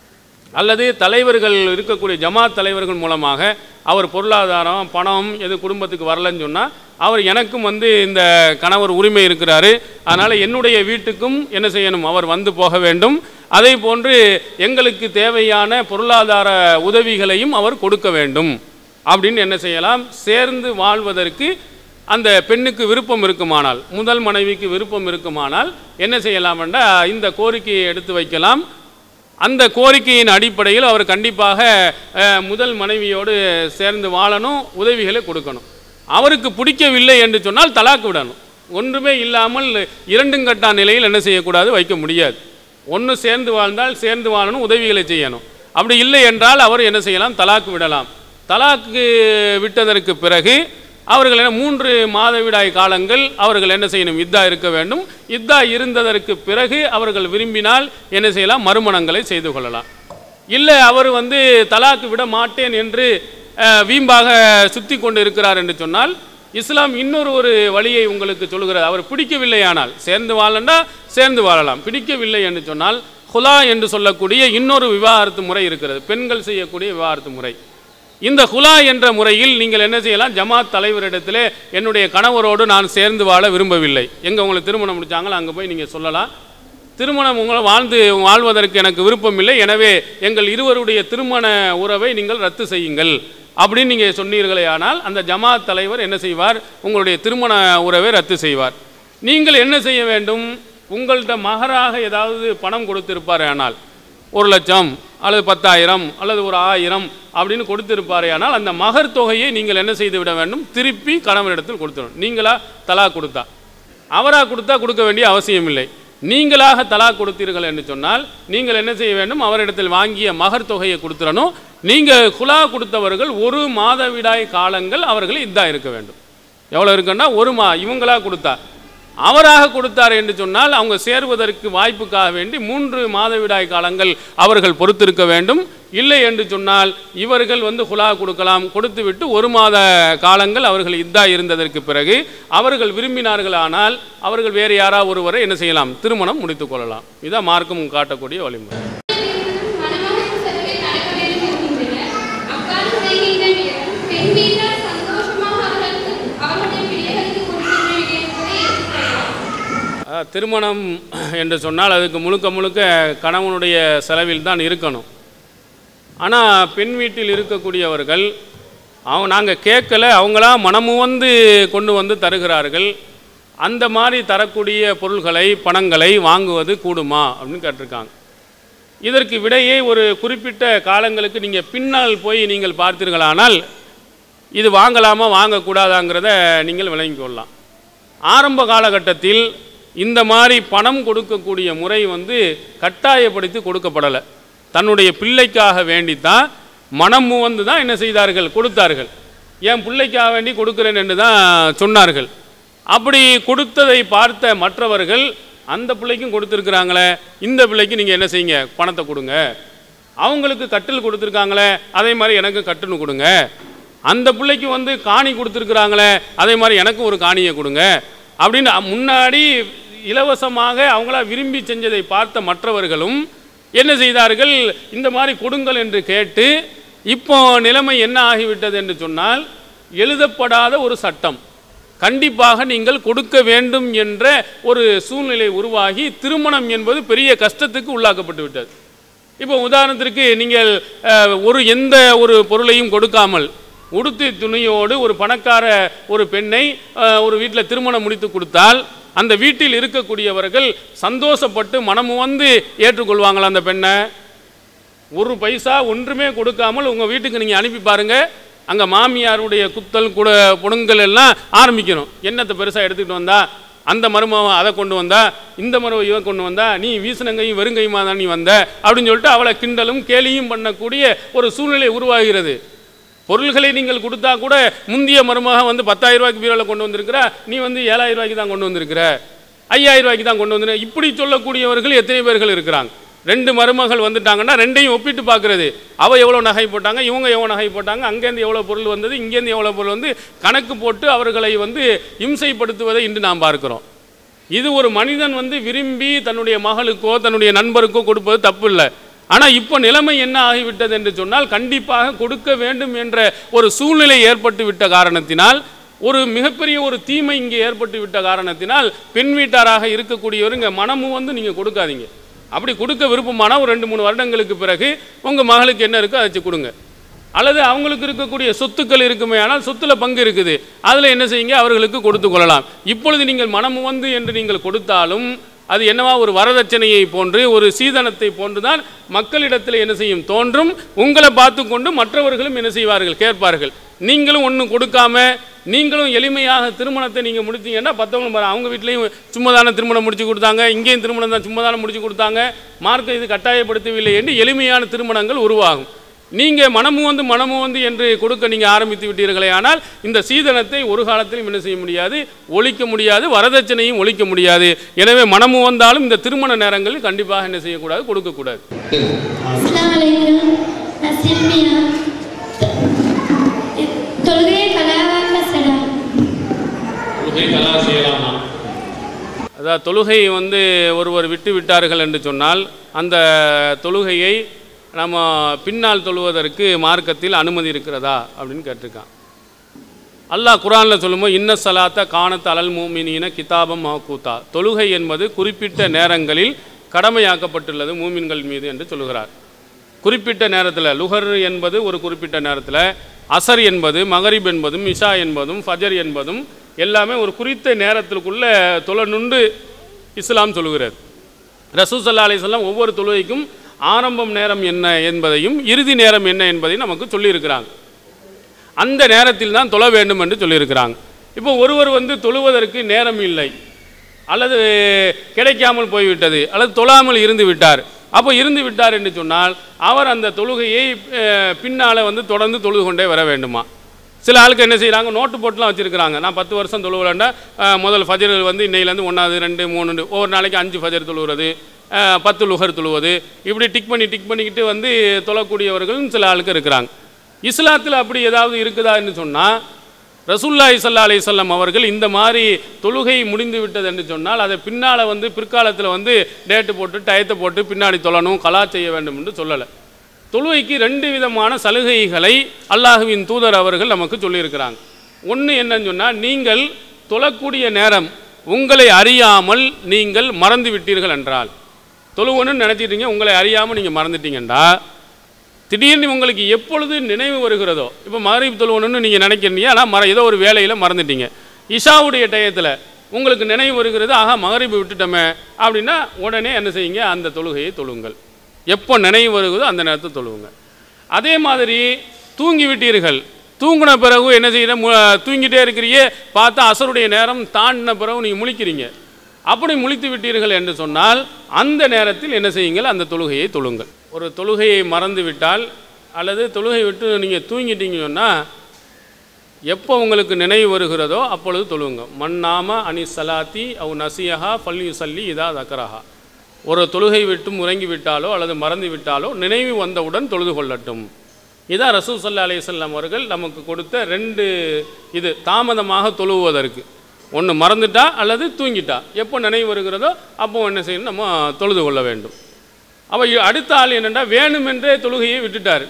அல்லது தலைவர்கள் இருக்கக்கூடிய ஜமாத் தலைவர்கள் மூலமாக அவர் பொருளாதாரம் பணம் எது குடும்பத்துக்கு வரலன்னு சொன்னால் அவர் எனக்கும் வந்து இந்த கணவர் உரிமை இருக்கிறாரு, அதனால் என்னுடைய வீட்டுக்கும் என்ன செய்யணும், அவர் வந்து போக வேண்டும். அதே போன்று எங்களுக்கு தேவையான பொருளாதார உதவிகளையும் அவர் கொடுக்க வேண்டும் அப்படின்னு என்ன செய்யலாம், சேர்ந்து வாழ்வதற்கு அந்த பெண்ணுக்கு விருப்பம் இருக்குமானால், முதல் மனைவிக்கு விருப்பம் இருக்குமானால் என்ன செய்யலாம் என்றால் இந்த கோரிக்கையை எடுத்து வைக்கலாம். அந்த கோரிக்கையின் அடிப்படையில் அவர் கண்டிப்பாக முதல் மனைவியோடு சேர்ந்து வாழணும், உதவிகளை கொடுக்கணும். அவருக்கு பிடிக்கவில்லை என்று சொன்னால் தலாக்கு விடணும். ஒன்றுமே இல்லாமல் இரண்டுங்கட்டா நிலையில் என்ன செய்யக்கூடாது, வைக்க முடியாது. ஒன்று சேர்ந்து வாழ்ந்தால் சேர்ந்து வாழணும், உதவிகளை செய்யணும். அப்படி இல்லை என்றால் அவர் என்ன செய்யலாம், தலாக்கு விடலாம். தலாக்கு விட்டதற்கு பிறகு அவர்கள் என்ன மூன்று மாதவிடாய் காலங்கள் அவர்கள் என்ன செய்யணும், இத்தா இருக்க வேண்டும். இத்தா இருந்ததற்கு பிறகு அவர்கள் விரும்பினால் என்ன செய்யலாம், மறுமணங்களை செய்து கொள்ளலாம். இல்லை அவர் வந்து தலாக்கு விட மாட்டேன் என்று வீம்பாக சுற்றி கொண்டு இருக்கிறார் என்று சொன்னால் இஸ்லாம் இன்னொரு ஒரு வழியை உங்களுக்கு சொல்கிறது. அவர் பிடிக்கவில்லையானால் சேர்ந்து வாழண்டா சேர்ந்து வாழலாம். பிடிக்கவில்லை என்று சொன்னால் ஹுலா என்று சொல்லக்கூடிய இன்னொரு விவாகரத்து முறை இருக்கிறது, பெண்கள் செய்யக்கூடிய விவாகரத்து முறை. இந்த ஹுலா என்ற முறையில் நீங்கள் என்ன செய்யலாம், ஜமாத் தலைவரிடத்திலே என்னுடைய கணவரோடு நான் சேர்ந்து வாழ விரும்பவில்லை, எங்கே உங்களுக்கு திருமணம் முடித்தாங்களோ அங்கே போய் நீங்கள் சொல்லலாம், திருமணம் உங்களை வாழ்ந்து வாழ்வதற்கு எனக்கு விருப்பம் இல்லை, எனவே எங்கள் இருவருடைய திருமண உறவை நீங்கள் ரத்து செய்யுங்கள் அப்படின்னு நீங்கள் சொன்னீர்களே. ஆனால் அந்த ஜமாத் தலைவர் என்ன செய்வார், உங்களுடைய திருமண உறவை ரத்து செய்வார். நீங்கள் என்ன செய்ய வேண்டும், உங்கள்கிட்ட மகராக ஏதாவது பணம் கொடுத்திருப்பார், ஆனால் ஒரு லட்சம் அல்லது பத்தாயிரம் அல்லது ஒரு ஆயிரம் அப்படின்னு கொடுத்திருப்பாரே, ஆனால் அந்த மகர் தொகையை நீங்கள் என்ன செய்து விட வேண்டும், திருப்பி கணவனிடத்தில் கொடுத்துடணும். நீங்களா தலா கொடுத்தா, அவராக கொடுத்தா கொடுக்க வேண்டிய அவசியம் இல்லை. நீங்களாக தலா கொடுத்தீர்கள் என்று சொன்னால் நீங்கள் என்ன செய்ய வேண்டும், அவரிடத்தில் வாங்கிய மகர் தொகையை கொடுத்துடணும். நீங்கள் குலா கொடுத்தவர்கள் ஒரு மாதவிடாய் காலங்கள் அவர்கள் இதாக இருக்க வேண்டும். எவ்வளோ இருக்குன்னா ஒரு மா இவங்களா கொடுத்தா, அவராக கொடுத்தார் என்று சொன்னால் அவங்க சேர்வதற்கு வாய்ப்புக்காக வேண்டி மூன்று மாதவிடாய் காலங்கள் அவர்கள் பொறுத்திருக்க வேண்டும். இல்லை என்று சொன்னால் இவர்கள் வந்து ஹுலா கொடுக்கலாம், கொடுத்து விட்டு ஒரு மாத காலங்கள் அவர்கள் இத்தா இருந்ததற்கு பிறகு அவர்கள் விரும்பினார்கள் ஆனால் அவர்கள் வேறு யாராவது ஒருவரை என்ன செய்யலாம், திருமணம் முடித்து கொள்ளலாம். இதான் மார்க்கம் காட்டக்கூடிய வழிமுறை. திருமணம் என்று சொன்னால் அதுக்கு முழுக்க முழுக்க கணவனுடைய செலவில் தான் இருக்கணும். ஆனால் பெண் வீட்டில் இருக்கக்கூடியவர்கள் அவங்க நாங்கள் கேட்கல, அவங்களா மனமு வந்து கொண்டு வந்து தருகிறார்கள். அந்த மாதிரி தரக்கூடிய பொருள்களை பணங்களை வாங்குவது கூடுமா அப்படின்னு கேட்டிருக்காங்க. இதற்கு விடையே ஒரு குறிப்பிட்ட காலங்களுக்கு நீங்கள் பின்னால் போய் நீங்கள் பார்த்தீர்களானால் இது வாங்கலாமா வாங்கக்கூடாதாங்கிறத நீங்கள் விளங்கி கொள்ளலாம். ஆரம்ப காலகட்டத்தில் இந்த மாதிரி பணம் கொடுக்கக்கூடிய முறை வந்து கட்டாயப்படுத்தி கொடுக்கப்படலை. தன்னுடைய பிள்ளைக்காக வேண்டித்தான் மனம் வந்து தான் என்ன செய்தார்கள், கொடுத்தார்கள். என் பிள்ளைக்காக வேண்டி கொடுக்குறேன் என்று தான் சொன்னார்கள். அப்படி கொடுத்ததை பார்த்த மற்றவர்கள் அந்த பிள்ளைக்கும் கொடுத்துருக்குறாங்களே, இந்த பிள்ளைக்கு நீங்கள் என்ன செய்யுங்க, பணத்தை கொடுங்க அவங்களுக்கு கட்டில் கொடுத்துருக்காங்களே அதே மாதிரி எனக்கு கட்டுன்னு கொடுங்க, அந்த பிள்ளைக்கு வந்து காணி கொடுத்துருக்குறாங்களே அதே மாதிரி எனக்கு ஒரு காணியை கொடுங்க அப்படின்னு முன்னாடி இலவசமாக அவங்களா விரும்பி செஞ்சதை பார்த்த மற்றவர்களும் என்ன செய்தார்கள், இந்த மாதிரி கொடுங்கள் என்று கேட்டு இப்போ நிலைமை என்ன ஆகிவிட்டது என்று சொன்னால் எழுதப்படாத ஒரு சட்டம், கண்டிப்பாக நீங்கள் கொடுக்க வேண்டும் என்ற ஒரு சூழ்நிலை உருவாகி திருமணம் என்பது பெரிய கஷ்டத்துக்கு உள்ளாக்கப்பட்டு விட்டது. இப்போ உதாரணத்திற்கு நீங்கள் ஒரு எந்த ஒரு பொருளையும் கொடுக்காமல் உடுத்தி துணியோடு ஒரு பணக்கார ஒரு பெண்ணை ஒரு வீட்டில் திருமணம் முடித்து கொடுத்தால் அந்த வீட்டில் இருக்கக்கூடியவர்கள் சந்தோஷப்பட்டு மனமு வந்து ஏற்றுக்கொள்வாங்களா அந்த பெண்ணை? ஒரு பைசா ஒன்றுமே கொடுக்காமல் உங்கள் வீட்டுக்கு நீங்கள் அனுப்பி பாருங்கள், அங்கே மாமியாருடைய குத்தல் கூட புடுங்கல் எல்லாம் ஆரம்பிக்கணும். என்னத்தை பெருசாக எடுத்துக்கிட்டு வந்தா, அந்த மருமவன் அதை கொண்டு வந்தா, இந்த மருமவை இவன் கொண்டு வந்தா, நீ வீசினங்கையும் வெறுங்கையுமா தான் நீ வந்த அப்படின்னு சொல்லிட்டு அவளை கிண்டலும் கேலியும் பண்ணக்கூடிய ஒரு சூழ்நிலை உருவாகிறது. பொருள்களை நீங்கள் கொடுத்தா கூட முந்திய மருமக வந்து பத்தாயிரம் ரூபாய்க்கு பீரோவில் கொண்டு வந்திருக்கிற, நீ வந்து ஏழாயிரம் ரூபாய்க்கு தான் கொண்டு வந்திருக்கிற, ஐயாயிரம் ரூபாய்க்கு தான் கொண்டு வந்துரு, இப்படி சொல்லக்கூடியவர்கள் எத்தனை பேர்கள் இருக்கிறாங்க. ரெண்டு மருமகள் வந்துட்டாங்கன்னா ரெண்டையும் ஒப்பிட்டு பார்க்குறது, அவள் எவ்வளோ நகை போட்டாங்க, இவங்க எவ்வளோ நகை போட்டாங்க, அங்கேருந்து எவ்வளோ பொருள் வந்தது, இங்கேருந்து எவ்வளோ பொருள் வந்து கணக்கு போட்டு அவர்களை வந்து இம்சைப்படுத்துவதை இன்று நாம் பார்க்கிறோம். இது ஒரு மனிதன் வந்து விரும்பி தன்னுடைய மகளுக்கோ தன்னுடைய நண்பருக்கோ கொடுப்பது தப்பு இல்லை. ஆனால் இப்போ நிலைமை என்ன ஆகிவிட்டது என்று சொன்னால் கண்டிப்பாக கொடுக்க வேண்டும் என்ற ஒரு சூழ்நிலை ஏற்பட்டு விட்ட காரணத்தினால், ஒரு மிகப்பெரிய ஒரு தீமை இங்கே ஏற்பட்டு விட்ட காரணத்தினால் பெண் வீட்டாராக இருக்கக்கூடியவர் இங்கே மனமும் வந்து நீங்கள் கொடுக்காதீங்க. அப்படி கொடுக்க விருப்பமான ஒரு ரெண்டு மூணு வருடங்களுக்கு பிறகு உங்கள் மகளுக்கு என்ன இருக்கோ அதை வச்சு கொடுங்க. அல்லது அவங்களுக்கு இருக்கக்கூடிய சொத்துக்கள் இருக்குமே, ஆனால் சொத்துல பங்கு இருக்குது, அதில் என்ன செய்யுங்க, அவர்களுக்கு கொடுத்து கொள்ளலாம். இப்பொழுது நீங்கள் மனமு வந்து என்று நீங்கள் கொடுத்தாலும் அது என்னவா ஒரு வரதட்சணையை போன்று ஒரு சீதனத்தை போன்று தான் மக்களிடத்தில் என்ன செய்யும் தோன்றும். உங்களை பார்த்து கொண்டு மற்றவர்களும் என்ன செய்வார்கள், கேட்பார்கள். நீங்களும் ஒன்றும் கொடுக்காம நீங்களும் எளிமையாக திருமணத்தை நீங்கள் முடித்தீங்கன்னா பத்தவங்க அவங்க வீட்லேயும் சும்மதான திருமணம் முடிச்சு கொடுத்தாங்க, இங்கேயும் திருமணம் தான் சும்மதான முடிச்சு கொடுத்தாங்க, மார்க்க இது கட்டாயப்படுத்தவில்லை என்று எளிமையான திருமணங்கள் உருவாகும். நீங்கள் மனமும் வந்து மனமும் வந்து என்று கொடுக்க நீங்கள் ஆரம்பித்து விட்டீர்களே, ஆனால் இந்த சீதனத்தை ஒரு காலத்திலும் என்ன செய்ய முடியாது, ஒழிக்க முடியாது, வரதட்சணையும் ஒழிக்க முடியாது. எனவே மனமும் வந்தாலும் இந்த திருமண நேரங்களில் கண்டிப்பாக என்ன செய்யக்கூடாது, கொடுக்கக்கூடாது. அதாவது தொழுகை வந்து ஒருவர் விட்டு விட்டார்கள் என்று சொன்னால் அந்த தொழுகையை நம்ம பின்னால் தொழுவதற்கு மார்க்கத்தில் அனுமதி இருக்கிறதா அப்படின்னு கேட்டிருக்கான். அல்லாஹ் குர்ஆனில் சொல்லும்போது இன்ன சலாத்த கானத் அலல் மூமினீன கிதாபம் மௌகூத்தா, தொழுகை என்பது குறிப்பிட்ட நேரங்களில் கடமையாக்கப்பட்டுள்ளது மூமின்கள் மீது என்று சொல்லுகிறார். குறிப்பிட்ட நேரத்தில் லுஹர் என்பது ஒரு குறிப்பிட்ட நேரத்தில், அசர் என்பது, மகரிப் என்பதும், இஷா என்பதும், ஃபஜர் என்பதும் எல்லாமே ஒரு குறித்த நேரத்திற்குள்ள தொழணுண்டு இஸ்லாம் சொல்லுகிறது. ரசூல் ஸல்லல்லாஹு அலைஹி வஸல்லம் ஒவ்வொரு தொழுகைக்கும் ஆரம்பம் நேரம் என்ன என்பதையும் இறுதி நேரம் என்ன என்பதையும் நமக்கு சொல்லியிருக்கிறாங்க. அந்த நேரத்தில் தான் தொழ வேண்டும் என்று சொல்லியிருக்கிறாங்க. இப்போ ஒருவர் வந்து தொழுவதற்கு நேரம் இல்லை, அல்லது கிடைக்காமல் போய்விட்டது, அல்லது தொழாமல் இருந்து விட்டார். அப்போ இருந்து விட்டார் என்று சொன்னால் அவர் அந்த தொழுகையை பின்னால் வந்து தொடர்ந்து தொழுது கொண்டே வர வேண்டுமா? சில ஆளுக்கு என்ன செய்கிறாங்க, நோட்டு போட்டுலாம் வச்சுருக்கிறாங்க. நான் பத்து வருஷம் தொழுவலண்டா முதல் ஃபஜர் வந்து இன்னையிலேருந்து ஒன்றாவது ரெண்டு மூணு ஒவ்வொரு நாளைக்கு அஞ்சு ஃபஜர் தொழுகிறது, பத்து லுஹர் தொழுவது, இப்படி டிக் பண்ணி டிக் பண்ணிக்கிட்டு வந்து தொழக்கூடியவர்களும் சில ஆளுக்கு இருக்கிறாங்க. இஸ்லாத்தில் அப்படி ஏதாவது இருக்குதா என்று சொன்னால் ரசூலுல்லாஹி ஸல்லல்லாஹு அலைஹி வஸல்லம் அவர்கள் இந்த மாதிரி தொழுகை முடிந்து விட்டது என்று சொன்னால் அதை பின்னால் வந்து பிற்காலத்தில் வந்து டேட்டு போட்டு டயத்தை போட்டு பின்னாடி தொழணும், கலா செய்ய வேண்டும் என்று சொல்லலை. தொழுகைக்கு ரெண்டு விதமான சலுகைகளை அல்லாஹுவின் தூதர் அவர்கள் நமக்கு சொல்லியிருக்கிறாங்க. ஒன்று என்னன்னு சொன்னால், நீங்கள் தொழக்கூடிய நேரம் உங்களை அறியாமல் நீங்கள் மறந்து விட்டீர்கள் என்றால், தொழுவணுன்னு நினச்சிட்டீங்க, உங்களை அறியாமல் நீங்கள் மறந்துட்டீங்கண்டா, திடீர்னு உங்களுக்கு எப்பொழுது நினைவு வருகிறதோ, இப்போ மகரிப் தொழுவணுன்னு நீங்கள் நினைக்கிறீங்க, ஆனால் மற ஏதோ ஒரு வேலையில் மறந்துட்டீங்க. இஷாவுடைய டயத்தில் உங்களுக்கு நினைவு வருகிறது, ஆகா மகரிப் விட்டுட்டோமே அப்படின்னா உடனே என்ன செய்யுங்க, அந்த தொழுகையை தொழுங்கள். எப்போ நினைவு வருகிறதோ அந்த நேரத்தை தொழுவுங்க. அதே மாதிரி தூங்கி விட்டீர்கள், தூங்கின பிறகு என்ன செய்கிற, தூங்கிட்டே இருக்கிறீங்க, பார்த்தா அசருடைய நேரம் தாண்டின பிறகு நீங்கள் முழிக்கிறீங்க. அப்படி முழித்து விட்டீர்கள் என்று சொன்னால் அந்த நேரத்தில் என்ன செய்யுங்கள், அந்த தொழுகையை தொழுங்கள். ஒரு தொழுகையை மறந்து விட்டால் அல்லது தொழுகை விட்டு நீங்கள் தூங்கிட்டீங்கன்னா எப்போ உங்களுக்கு நினைவு வருகிறதோ அப்பொழுது தொழுவுங்க. மன்னாம அனி சலாத்தி அவ் நசியஹா ஃபல்யூ சல்லி இதா தக்கரஹா. ஒரு தொழுகை விட்டும் உறங்கி விட்டாலோ அல்லது மறந்து விட்டாலோ நினைவு வந்தவுடன் தொழுது கொள்ளட்டும். இதான் ரசூல் ஸல்லல்லாஹு அலைஹி வஸல்லம் அவர்கள் நமக்கு கொடுத்த ரெண்டு இது தாமதமாக தொழுவதற்கு. ஒன்று மறந்துட்டா அல்லது தூங்கிட்டா, எப்போ நினைவு வருகிறதோ அப்போ என்ன செய்யணும், நம்ம தொழுது கொள்ள வேண்டும். அப்போ அடுத்த ஆள் என்னென்னா வேணுமென்றே தொழுகையை விட்டுட்டார்.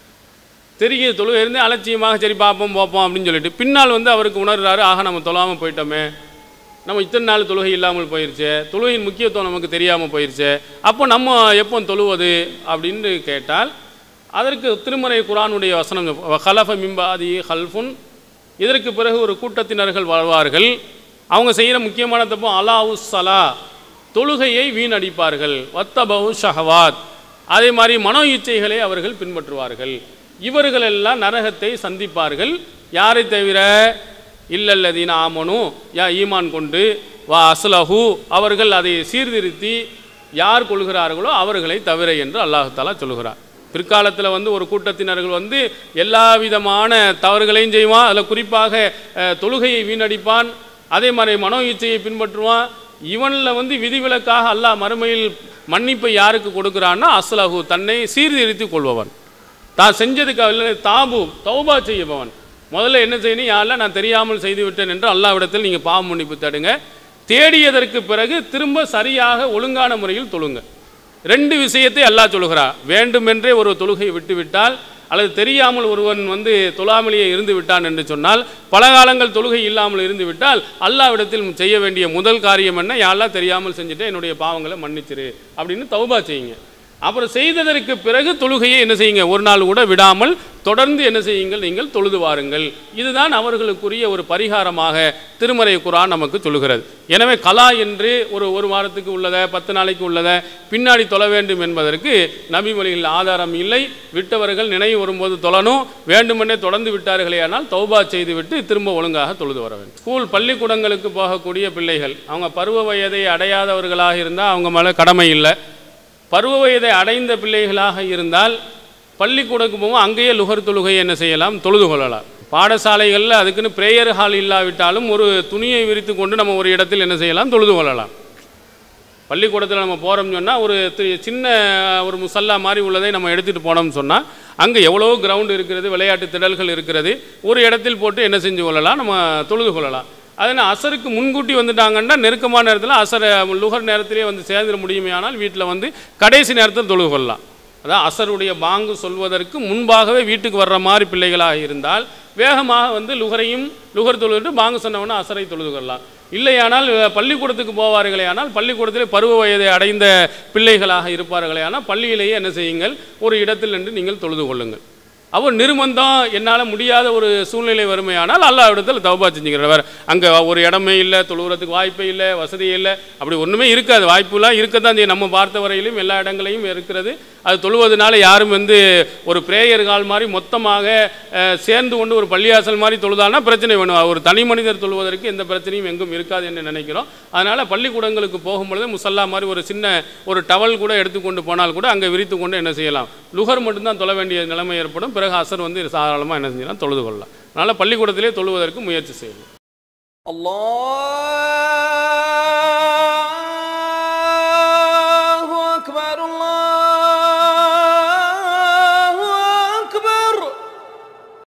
தெரிய தொழுகை இருந்து அலட்சியமாக சரி பார்ப்போம் பார்ப்போம் அப்படின்னு சொல்லிட்டு பின்னால் வந்து அவருக்கு உணர்றாரு, ஆக நம்ம தொழாமல் போயிட்டோமே, நம்ம இத்தனை நாள் தொழுகை இல்லாமல் போயிடுச்சு, தொழுகையின் முக்கியத்துவம் நமக்கு தெரியாமல் போயிடுச்சு, அப்போ நம்ம எப்போ தொழுவது அப்படின்னு கேட்டால் அதற்கு திருமறை குர்ஆனுடைய வசனம் ஹலஃப மிம்பாதி ஹல்ஃபுன், இதற்கு பிறகு ஒரு கூட்டத்தினர்கள் வாழ்வார்கள், அவங்க செய்கிற முக்கியமான தப்பு அலாவு சலா, தொழுகையை வீணடிப்பார்கள், வத்தபவு ஷஹவாத், அதே மாதிரி மனோ இச்சைகளை அவர்கள் பின்பற்றுவார்கள், இவர்களெல்லாம் நரகத்தை சந்திப்பார்கள். யாரை தவிர இல்லல்லதீன ஆமனு, யா ஈமான் கொண்டு வா அஸ்லஹு, அவர்கள் அதை சீர்திருத்தி யார் கொள்கிறார்களோ அவர்களை தவிர என்று அல்லாஹ் தஆலா சொல்கிறார். பிற்காலத்தில் வந்து ஒரு கூட்டத்தினர்கள் வந்து எல்லா விதமான தவறுகளையும் செய்வான், அதில் குறிப்பாக தொழுகையை வீணடிப்பான், அதே மாதிரி மனோ இச்சையை பின்பற்றுவான். இவனில் வந்து விதிவிலக்காக அல்லாஹ் மறுமையில் மன்னிப்பை யாருக்கு கொடுக்குறான்னா அஸ்லஹு, தன்னை சீர்திருத்தி கொள்பவன், தான் செஞ்சதுக்கு தாபு தௌபா செய்யப்பவன். முதல்ல என்ன செய்யணும், யாரெல்லாம் நான் தெரியாமல் செய்து விட்டேன் என்று அல்லாஹ்விடத்தில் நீங்கள் பாவ மன்னிப்பு தேடுங்க. தேடியதற்கு பிறகு திரும்ப சரியாக ஒழுங்கான முறையில் தொழுங்க. ரெண்டு விஷயத்தை அல்லாஹ் சொல்கிறார். வேண்டுமென்றே ஒரு தொழுகை விட்டுவிட்டால் அல்லது தெரியாமல் ஒருவன் வந்து தொழாமலேயே இருந்து விட்டான் என்று சொன்னால், பல காலங்கள் தொழுகை இல்லாமல் இருந்து விட்டால் அல்லாஹ்விடத்தில் செய்ய வேண்டிய முதல் காரியம் என்ன, யாரெல்லாம் தெரியாமல் செஞ்சுட்டு என்னுடைய பாவங்களை மன்னிச்சிரு அப்படின்னு தௌபா செய்யுங்க. அப்புறம் செய்ததற்கு பிறகு தொழுகையை என்ன செய்யுங்க, ஒரு நாள் கூட விடாமல் தொடர்ந்து என்ன செய்யுங்கள், நீங்கள் தொழுது வாருங்கள். இதுதான் அவர்களுக்குரிய ஒரு பரிகாரமாக திருமறை குர்ஆன் நமக்கு சொல்லுகிறது. எனவே கலா என்று ஒரு ஒரு வாரத்துக்கு உள்ளதை பத்து நாளைக்கு உள்ளதை பின்னாடி தொழ வேண்டும் என்பதற்கு நபி வழியில் ஆதாரம் இல்லை. விட்டவர்கள் நினைவு வரும்போது தொழணும், வேண்டுமென்றே தொடர்ந்து விட்டார்களே ஆனால் தௌபா செய்துவிட்டு திரும்ப ஒழுங்காக தொழுது வர வேண்டும். ஸ்கூல் பள்ளிக்கூடங்களுக்கு போகக்கூடிய பிள்ளைகள் அவங்க பருவ வயதை அடையாதவர்களாக இருந்தால் அவங்க மேலே கடமை இல்லை. பருவ வயதை அடைந்த பிள்ளைகளாக இருந்தால் பள்ளிக்கூடத்துக்கு போவோம், அங்கேயே லுகர் தொழுகையை என்ன செய்யலாம், தொழுது கொள்ளலாம். பாடசாலைகளில் அதுக்குன்னு பிரேயர் ஹால் இல்லாவிட்டாலும் ஒரு துணியை விரித்து கொண்டு நம்ம ஒரு இடத்தில் என்ன செய்யலாம், தொழுது கொள்ளலாம். பள்ளிக்கூடத்தில் நம்ம போகிறோம்னு சொன்னால் ஒரு சின்ன ஒரு முசல்லா மாதிரி உள்ளதை நம்ம எடுத்துகிட்டு போனோம்னு சொன்னால் அங்கே எவ்வளோ கிரவுண்டு இருக்கிறது, விளையாட்டு திடல்கள் இருக்கிறது, ஒரு இடத்தில் போட்டு என்ன செஞ்சு கொள்ளலாம், நம்ம தொழுது கொள்ளலாம். அதனால் அசருக்கு முன்கூட்டி வந்துட்டாங்கன்னா நெருக்கமான நேரத்தில் அசரை லுகர் நேரத்திலே வந்து சேர்ந்துட முடியுமே, ஆனால் வீட்டில் வந்து கடைசி நேரத்தில் தொழுது கொள்ளலாம். அதான் அசருடைய பாங்கு சொல்வதற்கு முன்பாகவே வீட்டுக்கு வர்ற மாதிரி பிள்ளைகளாக இருந்தால் வேகமாக வந்து லுகரையும் லுகர் தொழுது பாங்கு சொன்னவொன்னே அசரை தொழுது கொள்ளலாம். இல்லையானால் பள்ளிக்கூடத்துக்கு போவார்களே ஆனால் பள்ளிக்கூடத்திலே பருவ வயதை அடைந்த பிள்ளைகளாக இருப்பார்களே ஆனால் பள்ளியிலேயே என்ன செய்யுங்கள், ஒரு இடத்தில் நின்று நீங்கள் தொழுது கொள்ளுங்கள். அவர் நிர்பந்தம் என்னால் முடியாத ஒரு சூழ்நிலை வறுமையானால் அல்லாஹ் இடத்துல தௌபா செஞ்சுக்கிறவர். அங்கே ஒரு இடமே இல்லை, தொழுகிறதுக்கு வாய்ப்பே இல்லை, வசதி இல்லை, அப்படி ஒன்றுமே இருக்காது. வாய்ப்புலாம் இருக்கத்தான் செய்யும், நம்ம பார்த்த வரையிலும் எல்லா இடங்களையும் இருக்கிறது. அது தொழுவதனால யாரும் வந்து ஒரு பிரேயர் கால் மாதிரி மொத்தமாக சேர்ந்து கொண்டு ஒரு பள்ளியாசல் மாதிரி தொழுதானா பிரச்சனை வேணும். ஒரு தனி மனிதர் தொழுவதற்கு எந்த பிரச்சனையும் எங்கும் இருக்காது என்று நினைக்கிறோம். அதனால் பள்ளிக்கூடங்களுக்கு போகும்பொழுது முசல்லா மாதிரி ஒரு சின்ன ஒரு டவல் கூட எடுத்துக்கொண்டு போனால் கூட அங்கே விரித்து கொண்டு என்ன செய்யலாம், லுகர் மட்டும்தான் தொழ வேண்டிய நிலைமை ஏற்படும். பிறகு அசர் வந்து சாதாரணமாக என்ன செஞ்சலாம், தொழுது கொள்ளலாம். அதனால் பள்ளிக்கூடத்திலே தொழுவதற்கு முயற்சி செய்யணும். அல்லாஹ்